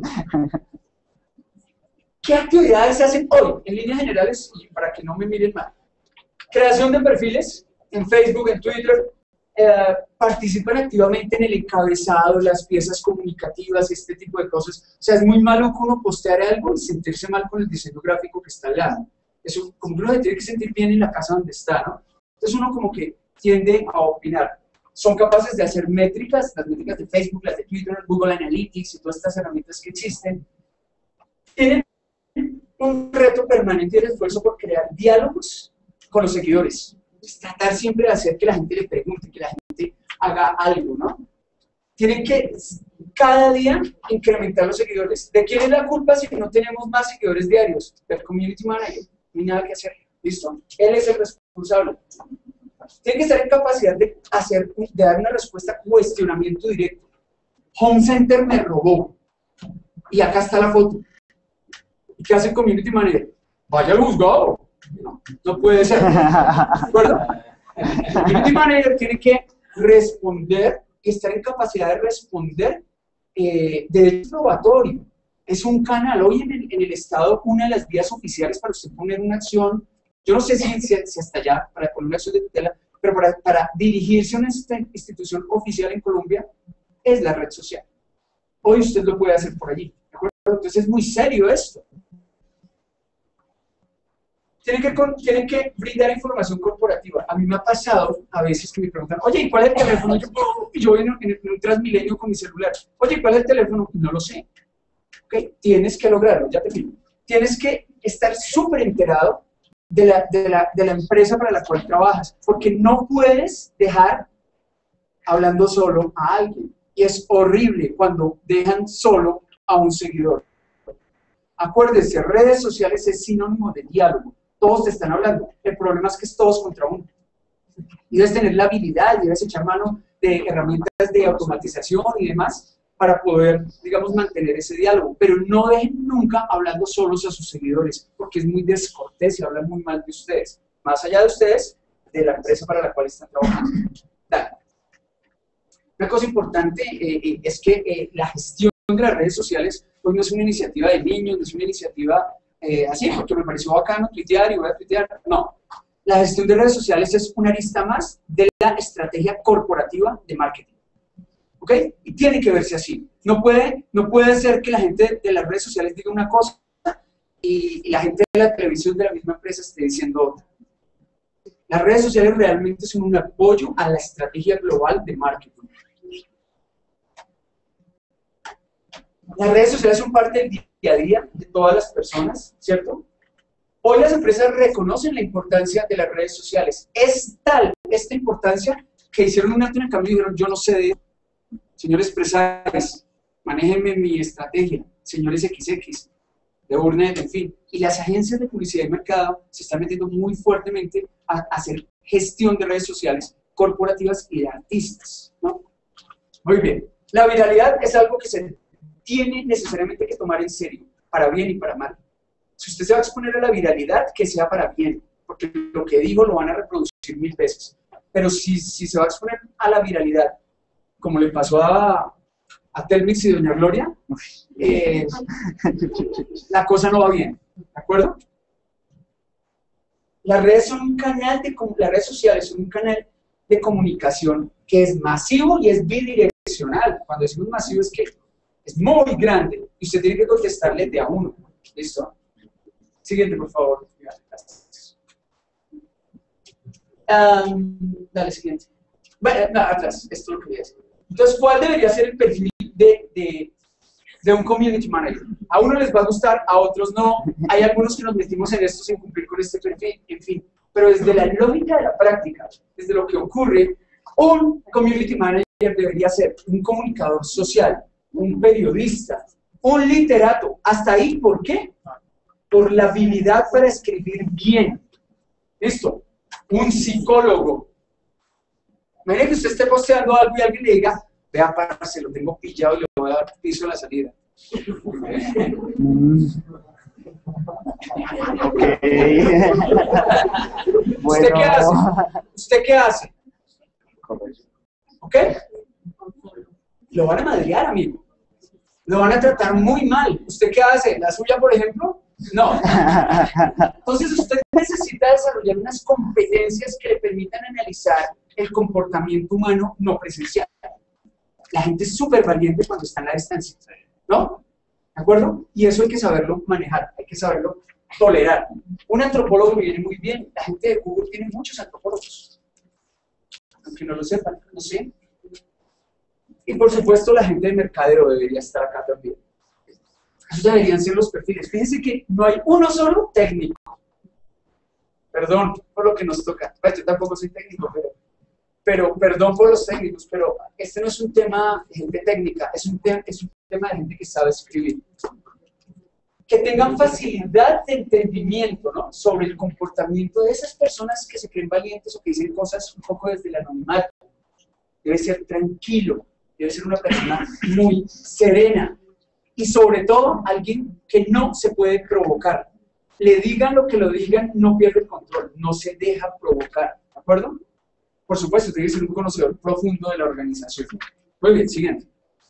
¿Qué actividades se hacen hoy? En líneas generales, y para que no me miren mal. Creación de perfiles en Facebook, en Twitter. Participan activamente en el encabezado, las piezas comunicativas, este tipo de cosas. O sea, es muy malo que uno postear algo y sentirse mal con el diseño gráfico que está al lado. Eso, como que uno se tiene que sentir bien en la casa donde está, ¿no? Entonces uno como que tiende a opinar. Son capaces de hacer métricas, las métricas de Facebook, las de Twitter, Google Analytics y todas estas herramientas que existen. Tienen un reto permanente y el esfuerzo por crear diálogos con los seguidores. Es tratar siempre de hacer que la gente le pregunte, que la gente haga algo, ¿no? Tienen que cada día incrementar los seguidores. ¿De quién es la culpa si no tenemos más seguidores diarios? Del community manager. No hay nada que hacer. ¿Listo? Él es el responsable. Tiene que estar en capacidad de dar una respuesta a cuestionamiento directo. Home Center me robó. Y acá está la foto. ¿Y qué hace el community manager? Vaya al juzgado. No puede ser. ¿De acuerdo? El community manager tiene que responder, estar en capacidad de responder de derecho probatorio. Es un canal. Hoy en el Estado, una de las vías oficiales para usted poner una acción, yo no sé si hasta allá, para poner una acción de tutela, pero para dirigirse a una institución oficial en Colombia, es la red social. Hoy usted lo puede hacer por allí. ¿De acuerdo? Entonces es muy serio esto. Tienen que brindar información corporativa. A mí me ha pasado a veces que me preguntan, oye, ¿y cuál es el teléfono? Yo voy en un Transmilenio con mi celular. Oye, ¿cuál es el teléfono? No lo sé. ¿Okay? Tienes que lograrlo, ya te digo. Tienes que estar súper enterado de la empresa para la cual trabajas, porque no puedes dejar hablando solo a alguien. Y es horrible cuando dejan solo a un seguidor. Acuérdese, redes sociales es sinónimo de diálogo. Todos te están hablando. El problema es que es todos contra uno. Y debes tener la habilidad, debes echar mano de herramientas de automatización y demás para poder, digamos, mantener ese diálogo. Pero no dejen nunca hablando solos a sus seguidores, porque es muy descortés y hablan muy mal de ustedes. Más allá de ustedes, de la empresa para la cual están trabajando. Dale. Una cosa importante es que la gestión de las redes sociales hoy no es una iniciativa de niños, no es una iniciativa así, porque me pareció bacano tuitear y voy a tuitear. No. La gestión de redes sociales es una arista más de la estrategia corporativa de marketing. ¿Ok? Y tiene que verse así. No puede ser que la gente de las redes sociales diga una cosa y la gente de la televisión de la misma empresa esté diciendo otra. Las redes sociales realmente son un apoyo a la estrategia global de marketing. Las redes sociales son parte del día a día de todas las personas, ¿cierto? Hoy las empresas reconocen la importancia de las redes sociales. Es tal esta importancia que hicieron un alto en el camino y dijeron, yo no sé de eso. Señores empresarios, manéjenme mi estrategia. Señores XX, de Burnet, en fin. Y las agencias de publicidad y mercado se están metiendo muy fuertemente a hacer gestión de redes sociales corporativas y de artistas, ¿no? Muy bien. La viralidad es algo que se tiene necesariamente que tomar en serio, para bien y para mal. Si usted se va a exponer a la viralidad, que sea para bien, porque lo que digo lo van a reproducir 1000 veces. Pero si se va a exponer a la viralidad, como le pasó a Telmix y Doña Gloria, la cosa no va bien, ¿de acuerdo? Las redes sociales son un canal de comunicación que es masivo y es bidireccional. Cuando decimos masivo es que es muy grande y usted tiene que contestarle de a uno. ¿Listo? Siguiente, por favor. Dale, siguiente. Bueno, no, atrás, esto lo quería decir. Entonces, ¿cuál debería ser el perfil de un community manager? A uno les va a gustar, a otros no. Hay algunos que nos metimos en esto sin cumplir con este perfil, en fin. Pero desde la lógica de la práctica, desde lo que ocurre, un community manager debería ser un comunicador social, un periodista, un literato. Hasta ahí, ¿por qué? Por la habilidad para escribir bien. ¿Listo? Un psicólogo. Imagínate que usted esté posteando algo y alguien le diga, vea, parce, lo tengo pillado y le voy a dar piso a la salida. ¿Usted qué hace? ¿Usted qué hace? ¿Ok? Lo van a madrear, amigo. Lo van a tratar muy mal. ¿Usted qué hace? ¿La suya, por ejemplo? No. Entonces usted necesita desarrollar unas competencias que le permitan analizar el comportamiento humano no presencial. La gente es súper valiente cuando está en la distancia, ¿no? ¿De acuerdo? Y eso hay que saberlo manejar, hay que saberlo tolerar. Un antropólogo me viene muy bien. La gente de Google tiene muchos antropólogos. Aunque no lo sepan, no sé. Y por supuesto la gente de mercadeo debería estar acá también. Esos deberían ser los perfiles. Fíjense que no hay uno solo técnico. Perdón por lo que nos toca. Pues yo tampoco soy técnico, pero perdón por los técnicos, pero este no es un tema de gente técnica, es un tema de gente que sabe escribir. Que tengan facilidad de entendimiento, ¿no?, sobre el comportamiento de esas personas que se creen valientes o que dicen cosas un poco desde el anonimato. Debe ser tranquilo, debe ser una persona muy serena y sobre todo alguien que no se puede provocar. Le digan lo que lo digan, no pierde el control, no se deja provocar, ¿de acuerdo? Por supuesto, tiene que ser un conocedor profundo de la organización. Muy bien, siguiente.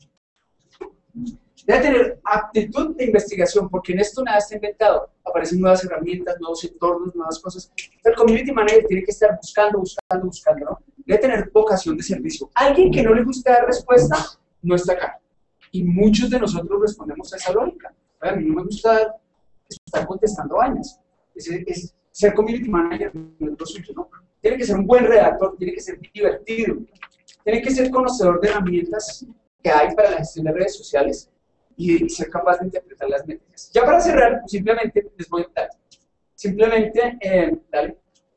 Debe tener aptitud de investigación, porque en esto nada está inventado. Aparecen nuevas herramientas, nuevos entornos, nuevas cosas. El community manager tiene que estar buscando, ¿no? Debe tener vocación de servicio. Alguien que no le gusta dar respuesta, no está acá. Y muchos de nosotros respondemos a esa lógica. A mí no me gusta estar contestando vainas. Ser community manager no es lo suyo, ¿no? Tiene que ser un buen redactor, tiene que ser divertido, tiene que ser conocedor de herramientas que hay para la gestión de redes sociales y ser capaz de interpretar las métricas. Ya para cerrar, simplemente les voy a dar. Simplemente, dale.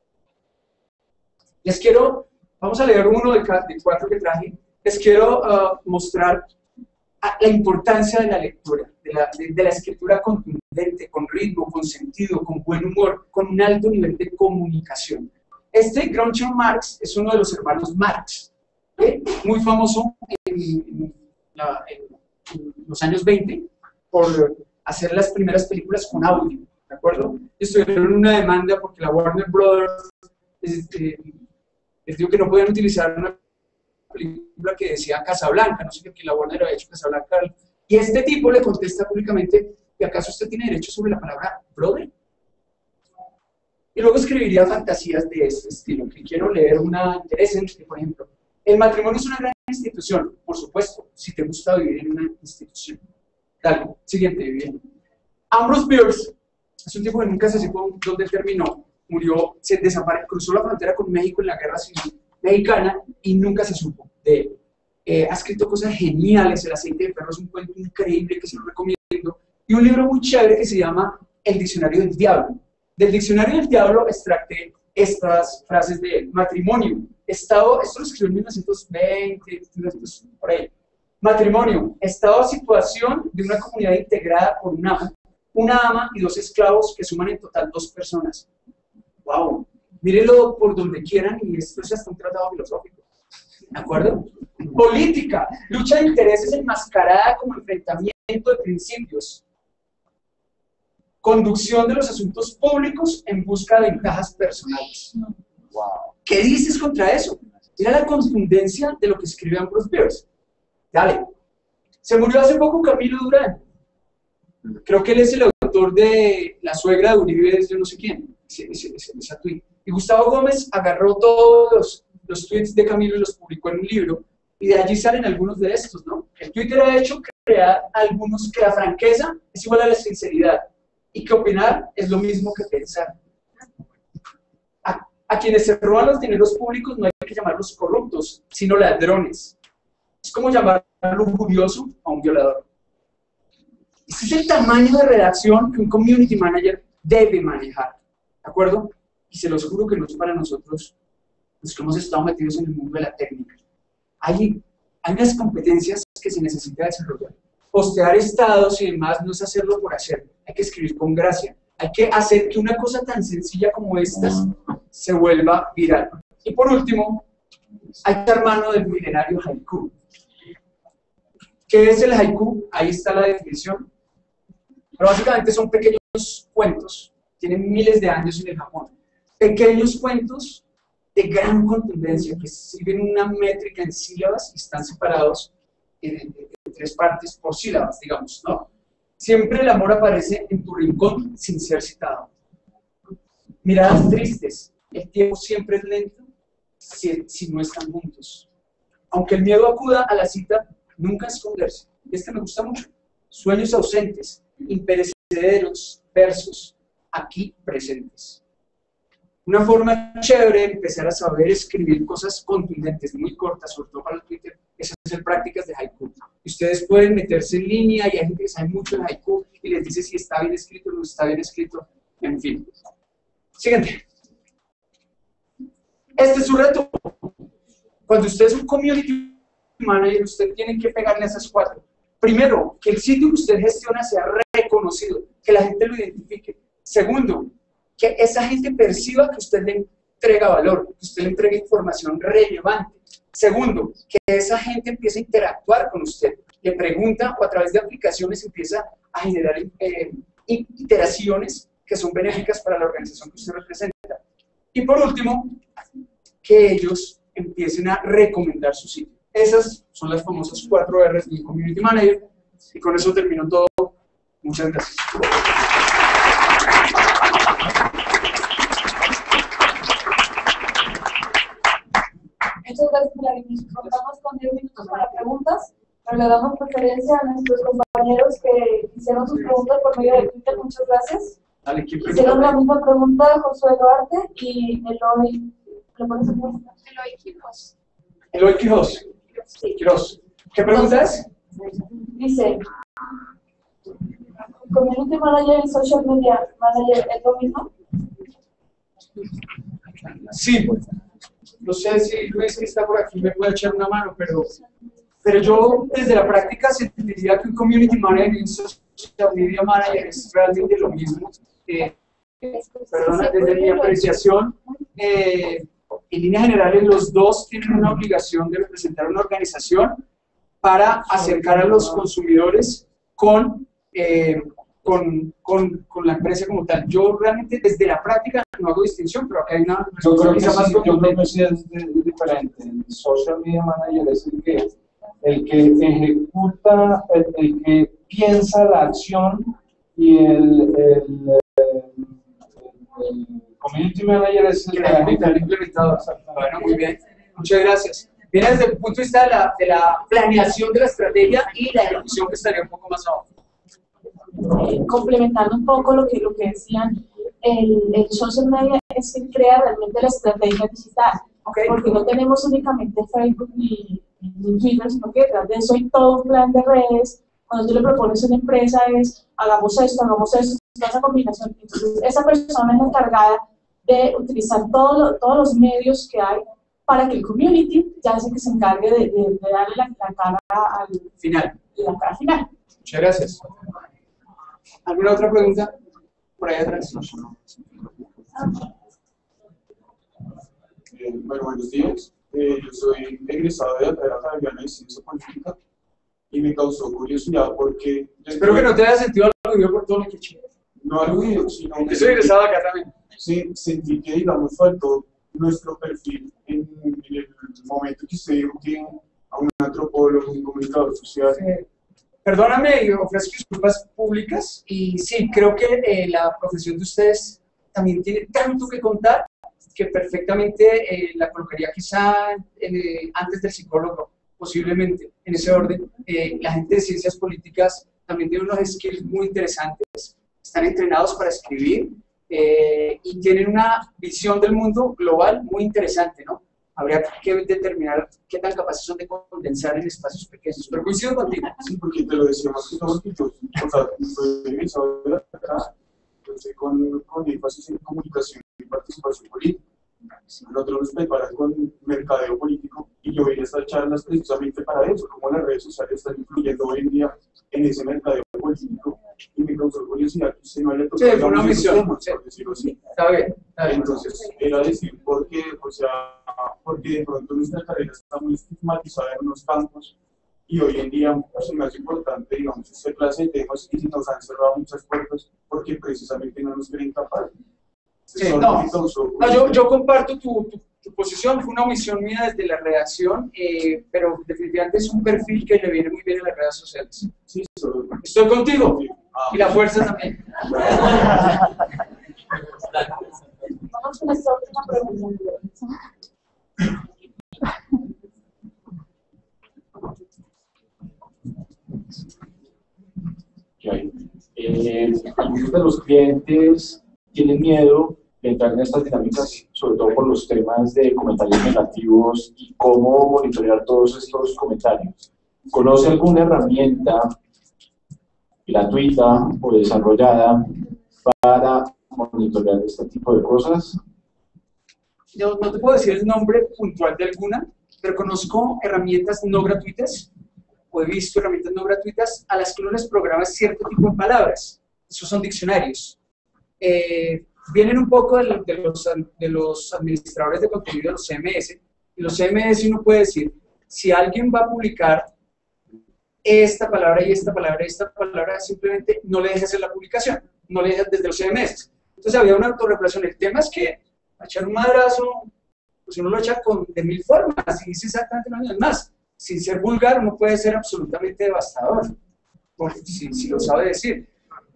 Les quiero, vamos a leer uno de 4 que traje. Les quiero mostrar la importancia de la lectura, de la escritura contundente, con ritmo, con sentido, con buen humor, con un alto nivel de comunicación. Groucho Marx es uno de los hermanos Marx, muy famoso en los años 20 por hacer las primeras películas con audio, ¿de acuerdo? Estuvieron en una demanda porque la Warner Brothers les dijo que no podían utilizar una película que decía Casablanca, no sé qué, que la Warner había hecho Casablanca, y este tipo le contesta públicamente, ¿y acaso usted tiene derecho sobre la palabra brother? Y luego escribiría fantasías de este estilo, que quiero leer una interesante, por ejemplo. El matrimonio es una gran institución, por supuesto, si te gusta vivir en una institución. Dale, siguiente, bien. Ambrose Bierce es un tipo que nunca se supo dónde terminó, murió, se desapareció, cruzó la frontera con México en la Guerra Civil Mexicana y nunca se supo de él. Ha escrito cosas geniales, El aceite de perro es un cuento increíble que se lo recomiendo, y un libro muy chévere que se llama El diccionario del diablo. Del diccionario del diablo extracté estas frases de matrimonio. Esto lo escribió en 1920, por ahí. Matrimonio, estado o situación de una comunidad integrada por una ama y 2 esclavos que suman en total 2 personas. ¡Wow! Mírenlo por donde quieran y esto es hasta un tratado filosófico. ¿De acuerdo? Política, lucha de intereses enmascarada como enfrentamiento de principios. Conducción de los asuntos públicos en busca de ventajas personales. Wow. ¿Qué dices contra eso? Mira la contundencia de lo que escribe Ambrose Bierce. Dale. Se murió hace poco Camilo Durán. Creo que él es el autor de La suegra de Uribe, yo no sé quién. Esa tweet. Y Gustavo Gómez agarró todos los tweets de Camilo y los publicó en un libro. Y de allí salen algunos de estos, ¿no? El Twitter ha hecho crear algunos que la franqueza es igual a la sinceridad. Y que opinar es lo mismo que pensar. A quienes se roban los dineros públicos no hay que llamarlos corruptos, sino ladrones. Es como llamar lujurioso a un violador. Ese es el tamaño de redacción que un community manager debe manejar, ¿de acuerdo? Y se los juro que no es para nosotros, los que hemos estado metidos en el mundo de la técnica. Hay unas competencias que se necesita desarrollar. Postear estados y demás no es hacerlo por hacer, hay que escribir con gracia. Hay que hacer que una cosa tan sencilla como esta se vuelva viral. Y por último, hay que echar mano del milenario haiku. ¿Qué es el haiku? Ahí está la definición. Pero básicamente son pequeños cuentos, tienen miles de años en el Japón. Pequeños cuentos de gran contundencia, que sirven una métrica en sílabas y están separados en 3 partes por sílabas, digamos, ¿no? Siempre el amor aparece en tu rincón sin ser citado. Miradas tristes, el tiempo siempre es lento si no están juntos. Aunque el miedo acuda a la cita, nunca esconderse. Este me gusta mucho. Sueños ausentes, imperecederos, versos, aquí presentes. Una forma chévere de empezar a saber escribir cosas contundentes, muy cortas, sobre todo para el Twitter, es hacer prácticas de haiku. Ustedes pueden meterse en línea y hay gente que sabe mucho de haiku y les dice si está bien escrito o no está bien escrito, en fin. Siguiente. Este es su reto. Cuando usted es un community manager, usted tiene que pegarle a esas 4. Primero, que el sitio que usted gestiona sea reconocido, que la gente lo identifique. Segundo, que esa gente perciba que usted le entrega valor, que usted le entrega información relevante. Segundo, que esa gente empiece a interactuar con usted, le pregunta o a través de aplicaciones empieza a generar iteraciones que son benéficas para la organización que usted representa. Y por último, que ellos empiecen a recomendar su sitio. Esas son las famosas 4 R's de un Community Manager. Y con eso termino todo. Muchas gracias. Muchas gracias, Vladimir. Contamos con 10 minutos para preguntas, pero le damos preferencia a nuestros compañeros que hicieron sus preguntas por medio de Twitter. Muchas gracias. Dale, hicieron la misma pregunta Josué Duarte y Eloy. ¿Le pones el nombre? Eloy Quiroz. Eloy Quiroz. Sí. Quiroz. ¿Qué pregunta es? Dice, ¿Community Manager y Social Media Manager es lo mismo? Sí. No sé si Luis, que está por aquí, me puede echar una mano, pero yo desde la práctica sentiría que un Community Manager y un Social Media Manager es realmente lo mismo. Perdona, desde mi apreciación, en líneas generales los dos tienen una obligación de representar una organización para acercar a los consumidores con la empresa como tal. Yo realmente desde la práctica no hago distinción, pero acá hay una... Yo creo que sí es diferente. El social media manager es el que ejecuta, el que piensa la acción, y el community manager es el que implementado. Bueno, muy bien. Muchas gracias. Viene desde el punto de vista de la planeación de la estrategia y la ejecución, que estaría un poco más abajo. Complementando un poco lo que decían, el social media es que crea realmente la estrategia digital, porque no tenemos únicamente Facebook ni Twitter, sino que detrás de eso hay todo un plan de redes. Cuando tú le propones a una empresa es, hagamos esto, toda esa combinación. Entonces, esa persona es la encargada de utilizar todos los medios que hay para que el community ya sea que se encargue de darle la cara al final. La cara final. Muchas gracias. ¿Alguna otra pregunta? Por ahí atrás. Bueno, buenos días. Yo soy egresado de la carrera Javeriana de Ciencia Política y me causó curiosidad porque... Espero que no te haya sentido aludido por todo lo que he hecho. No aludido, sino que... Yo soy egresado acá también. Sí, sentí que, digamos, faltó nuestro perfil en el momento que usted dijo que a un antropólogo, un comunicador social... Perdóname, yo ofrezco disculpas públicas y sí, creo que la profesión de ustedes también tiene tanto que contar que perfectamente la colocaría quizá antes del psicólogo, posiblemente, en ese orden. La gente de ciencias políticas también tiene unos skills muy interesantes, están entrenados para escribir y tienen una visión del mundo global muy interesante, ¿no? Habría que determinar qué tan capaces son de condensar en espacios pequeños, pero coincido contigo. Sí, porque te lo decía más que todo, que yo, o sea, soy egresado de acá, empecé con énfasis en comunicación y participación política. Nosotros nos preparan con mercadeo político y yo voy a estas charlas precisamente para eso, cómo las redes sociales están influyendo hoy en día en ese mercadeo político, y me causó curiosidad que usted no haya tocado fue una misión, temas, por decirlo así. Está bien. Entonces, era decir, porque, o sea, porque de pronto nuestra carrera está muy estigmatizada en unos campos y hoy en día pues, es más importante, digamos, esta clase de temas y nos han cerrado muchas puertas porque precisamente no nos creen capaces. Sí, no, yo comparto tu posición, fue una omisión mía desde la redacción, pero definitivamente es un perfil que le viene muy bien a las redes sociales. Sí, estoy contigo, y la fuerza también. Vamos con esta última pregunta. Algunos de los clientes tienen miedo de entrar en estas dinámicas, sobre todo por los temas de comentarios negativos y cómo monitorear todos estos comentarios. ¿Conoce alguna herramienta gratuita o desarrollada para monitorear este tipo de cosas? Yo no te puedo decir el nombre puntual de alguna, pero conozco herramientas no gratuitas, o he visto herramientas no gratuitas a las que uno les programa cierto tipo de palabras. Esos son diccionarios. Vienen un poco de los administradores de contenido de los CMS, y los CMS uno puede decir, si alguien va a publicar esta palabra y esta palabra y esta palabra, simplemente no le deje hacer la publicación, no le deje desde los CMS. Entonces había una autorregulación. El tema es que echar un madrazo, pues uno lo echa de 1000 formas, y dice exactamente lo mismo. Más, sin ser vulgar, uno puede ser absolutamente devastador, si lo sabe decir.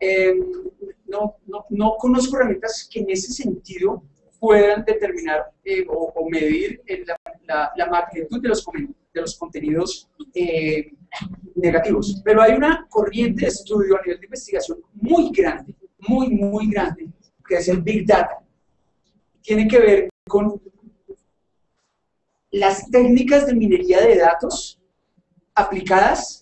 No conozco herramientas que en ese sentido puedan determinar o medir la magnitud de los contenidos negativos. Pero hay una corriente de estudio a nivel de investigación muy grande, muy grande, que es el Big Data. Tiene que ver con las técnicas de minería de datos aplicadas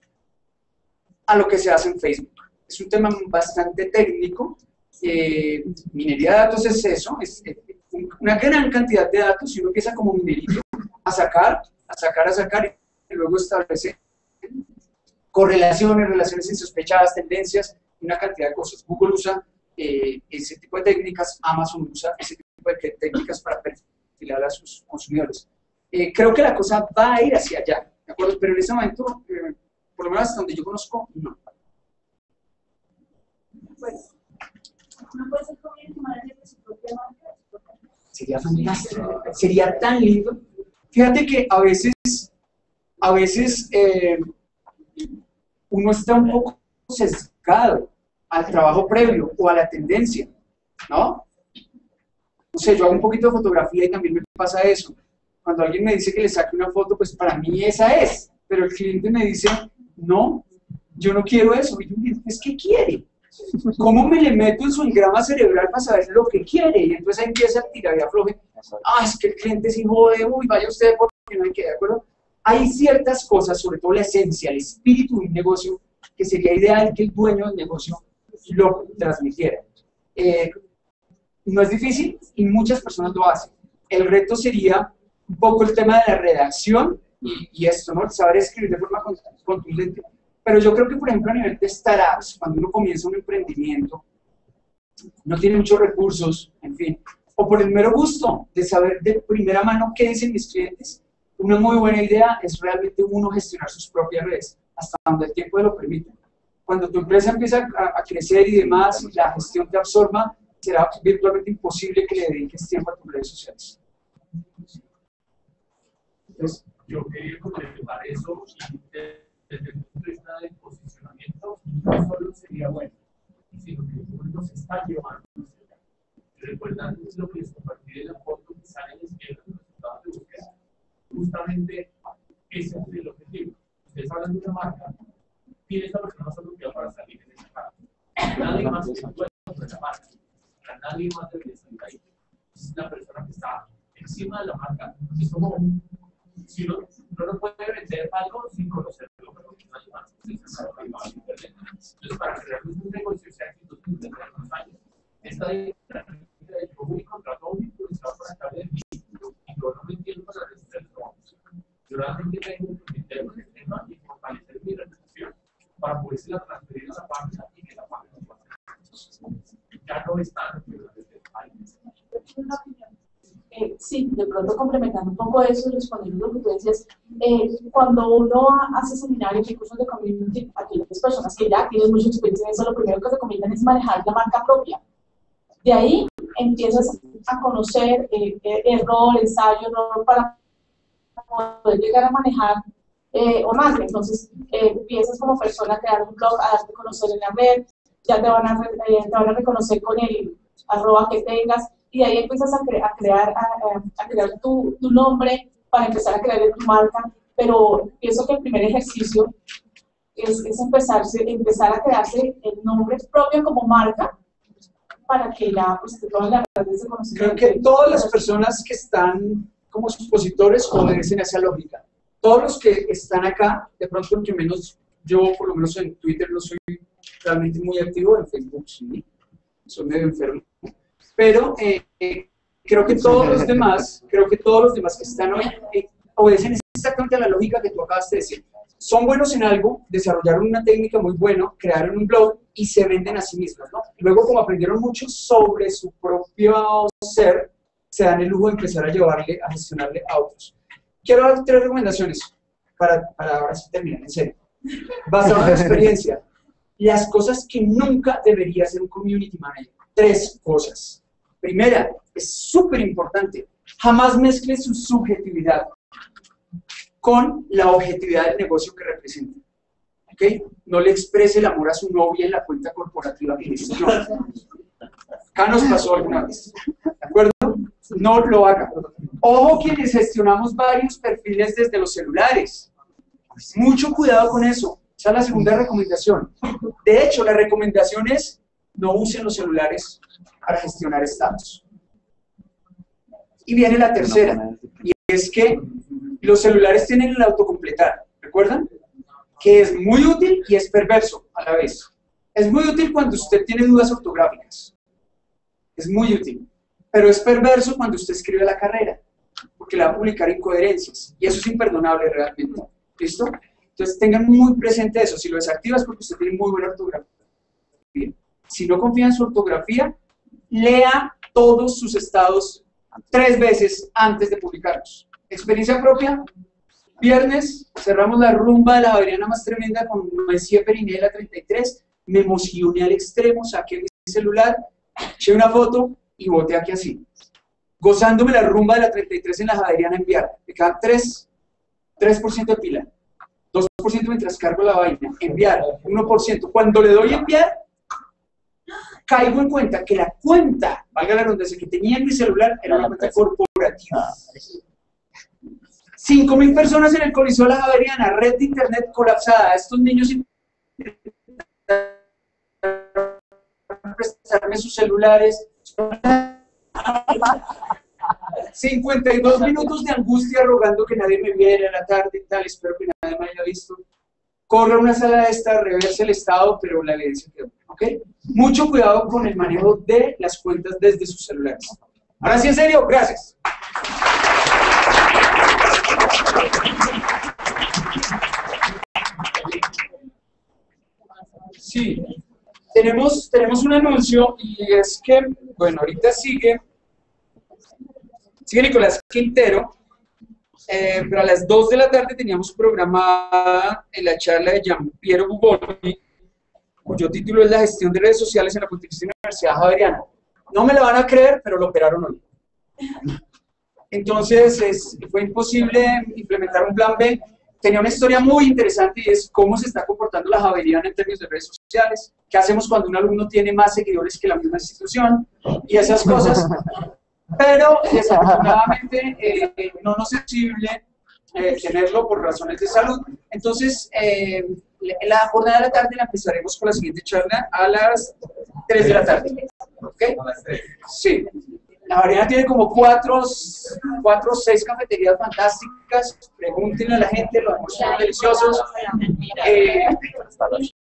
a lo que se hace en Facebook. Es un tema bastante técnico. Minería de datos es eso, es una gran cantidad de datos, y uno empieza como minerillo a sacar, y luego establece correlaciones, relaciones insospechadas, tendencias, una cantidad de cosas. Google usa ese tipo de técnicas, Amazon usa ese tipo de técnicas para perfilar a sus consumidores. Creo que la cosa va a ir hacia allá, ¿de acuerdo? Pero en ese momento, por lo menos hasta donde yo conozco, no. Pues, ¿no puede ser community manager de su propia marca? Sería fantástico, sería tan lindo. Fíjate que a veces uno está un poco sesgado al trabajo previo o a la tendencia, ¿no? No sé, yo hago un poquito de fotografía y también me pasa eso. Cuando alguien me dice que le saque una foto, pues para mí esa es, pero el cliente me dice, no, yo no quiero eso. Y yo digo, ¿es qué quiere? ¿Cómo me le meto en su engrama cerebral para saber lo que quiere? Y entonces ahí empieza el tira y afloje. Es que el cliente es hijo de, vaya usted porque no hay que, ¿de acuerdo? Hay ciertas cosas, sobre todo la esencia, el espíritu de un negocio, que sería ideal que el dueño del negocio lo transmitiera. No es difícil y muchas personas lo hacen. El reto sería un poco el tema de la redacción y esto, ¿no? Saber escribir de forma contundente. Pero yo creo que, por ejemplo, a nivel de startups, cuando uno comienza un emprendimiento, no tiene muchos recursos, en fin, o por el mero gusto de saber de primera mano qué dicen mis clientes, una muy buena idea es realmente uno gestionar sus propias redes, hasta donde el tiempo lo permite. Cuando tu empresa empieza a crecer y demás, y la gestión te absorba, será virtualmente imposible que le dediques tiempo a tus redes sociales. Entonces, yo quería complementar eso y desde el punto de vista del posicionamiento, no solo sería bueno, sino que el público se está llevando. Recuerdan lo que les compartí de la foto que sale en la izquierda de los resultados de búsqueda. Justamente ese es el objetivo. Ustedes hablan de una marca, tiene esta persona solo que va para salir en esa marca. Nadie más que puede sobre la marca. La ya nadie más debería salir ahí. Es una persona que está encima de la marca. Es como, si uno no puede vender algo sin conocerlo, pero no hay más. Entonces, para crear un negocio sea exitoso en unos años, esta idea de yo voy y contrato a un influenciador para que hable de mí, y yo no me entiendo para resolver el trabajo. Yo realmente tengo que meterme en el tema y fortalecer mi reputación para poder la transferir a la página y que la página pueda hacer. Ya no está en sí, de pronto complementando un poco eso y respondiendo lo que tú decías, cuando uno hace seminarios y cursos de community, aquellas personas que ya tienen mucha experiencia en eso, lo primero que recomiendan es manejar la marca propia. De ahí empiezas a conocer error, ensayo, error para poder llegar a manejar o más. Entonces, empiezas como persona a crear un blog, a darte a conocer en la red, ya te van a reconocer con el @ que tengas, y ahí empiezas a crear tu nombre para empezar a crear tu marca. Pero pienso que el primer ejercicio es empezar a crearse el nombre propio como marca para que ya pues, te tomen las redes de conocimiento. Creo que todas las personas que están como expositores obedecen a esa lógica. Todos los que están acá, de pronto porque menos yo, por lo menos en Twitter, no soy realmente muy activo, en Facebook sí, soy medio enfermo, pero creo que todos los demás que están hoy obedecen exactamente a la lógica que tú acabas de decir. Son buenos en algo, desarrollaron una técnica muy buena, crearon un blog y se venden a sí mismos, ¿no? Luego, como aprendieron mucho sobre su propio ser, se dan el lujo de empezar a gestionarle a otros. Quiero dar 3 recomendaciones para ahora sí terminar, en serio. Basado en la experiencia, las cosas que nunca debería hacer un community manager. 3 cosas. Primera, es súper importante, jamás mezcle su subjetividad con la objetividad del negocio que representa. ¿Okay? No le exprese el amor a su novia en la cuenta corporativa que gestiona. Acá nos pasó alguna vez. ¿De acuerdo? No lo haga. Ojo quienes gestionamos varios perfiles desde los celulares. Mucho cuidado con eso. Esa es la segunda recomendación. De hecho, la recomendación es no usen los celulares para gestionar estados. Y viene la tercera, y es que los celulares tienen el autocompletar, ¿recuerdan? Que es muy útil y es perverso a la vez. Es muy útil cuando usted tiene dudas ortográficas. Es muy útil. Pero es perverso cuando usted escribe la carrera, porque le va a publicar incoherencias. Y eso es imperdonable realmente. ¿Listo? Entonces tengan muy presente eso. Si lo desactivas porque usted tiene muy buena ortografía. Bien. Si no confía en su ortografía, lea todos sus estados 3 veces antes de publicarlos. Experiencia propia. Viernes cerramos la rumba de la Javeriana más tremenda con Messier Perinela 33. Me emocioné al extremo, saqué mi celular, eché una foto y boté aquí así. Gozándome la rumba de la 33 en la Javeriana enviar. Me quedan 3% de pila. 2% mientras cargo la vaina. Enviar. 1%. Cuando le doy enviar, caigo en cuenta que la cuenta, valga la redundancia, que tenía en mi celular era una cuenta corporativa. 5.000 personas en el Coliseo de la Javeriana, red de internet colapsada. Estos niños prestarme sus celulares. 52 minutos de angustia rogando que nadie me viera en la tarde y tal. Espero que nadie me haya visto. Corre a una sala de esta, reverse el estado, pero la evidencia quedó. ¿Ok? Mucho cuidado con el manejo de las cuentas desde sus celulares. Ahora sí, en serio, gracias. Sí, tenemos un anuncio y es que, bueno, ahorita sigue Nicolás Quintero, pero a las 2 de la tarde teníamos programada en la charla de Giampiero Bugoni, cuyo título es La gestión de redes sociales en la Pontificia Universidad Javeriana. No me lo van a creer, pero lo operaron hoy. Entonces fue imposible implementar un plan B. Tenía una historia muy interesante y es cómo se está comportando la Javeriana en términos de redes sociales, qué hacemos cuando un alumno tiene más seguidores que la misma institución y esas cosas. Pero desafortunadamente no nos es posible tenerlo por razones de salud. Entonces, la jornada de la tarde la empezaremos con la siguiente charla a las 3 de la tarde. ¿Ok? Sí. La Javeriana tiene como 4 o 6 cafeterías fantásticas. Pregúntenle a la gente, los almuerzos son deliciosos.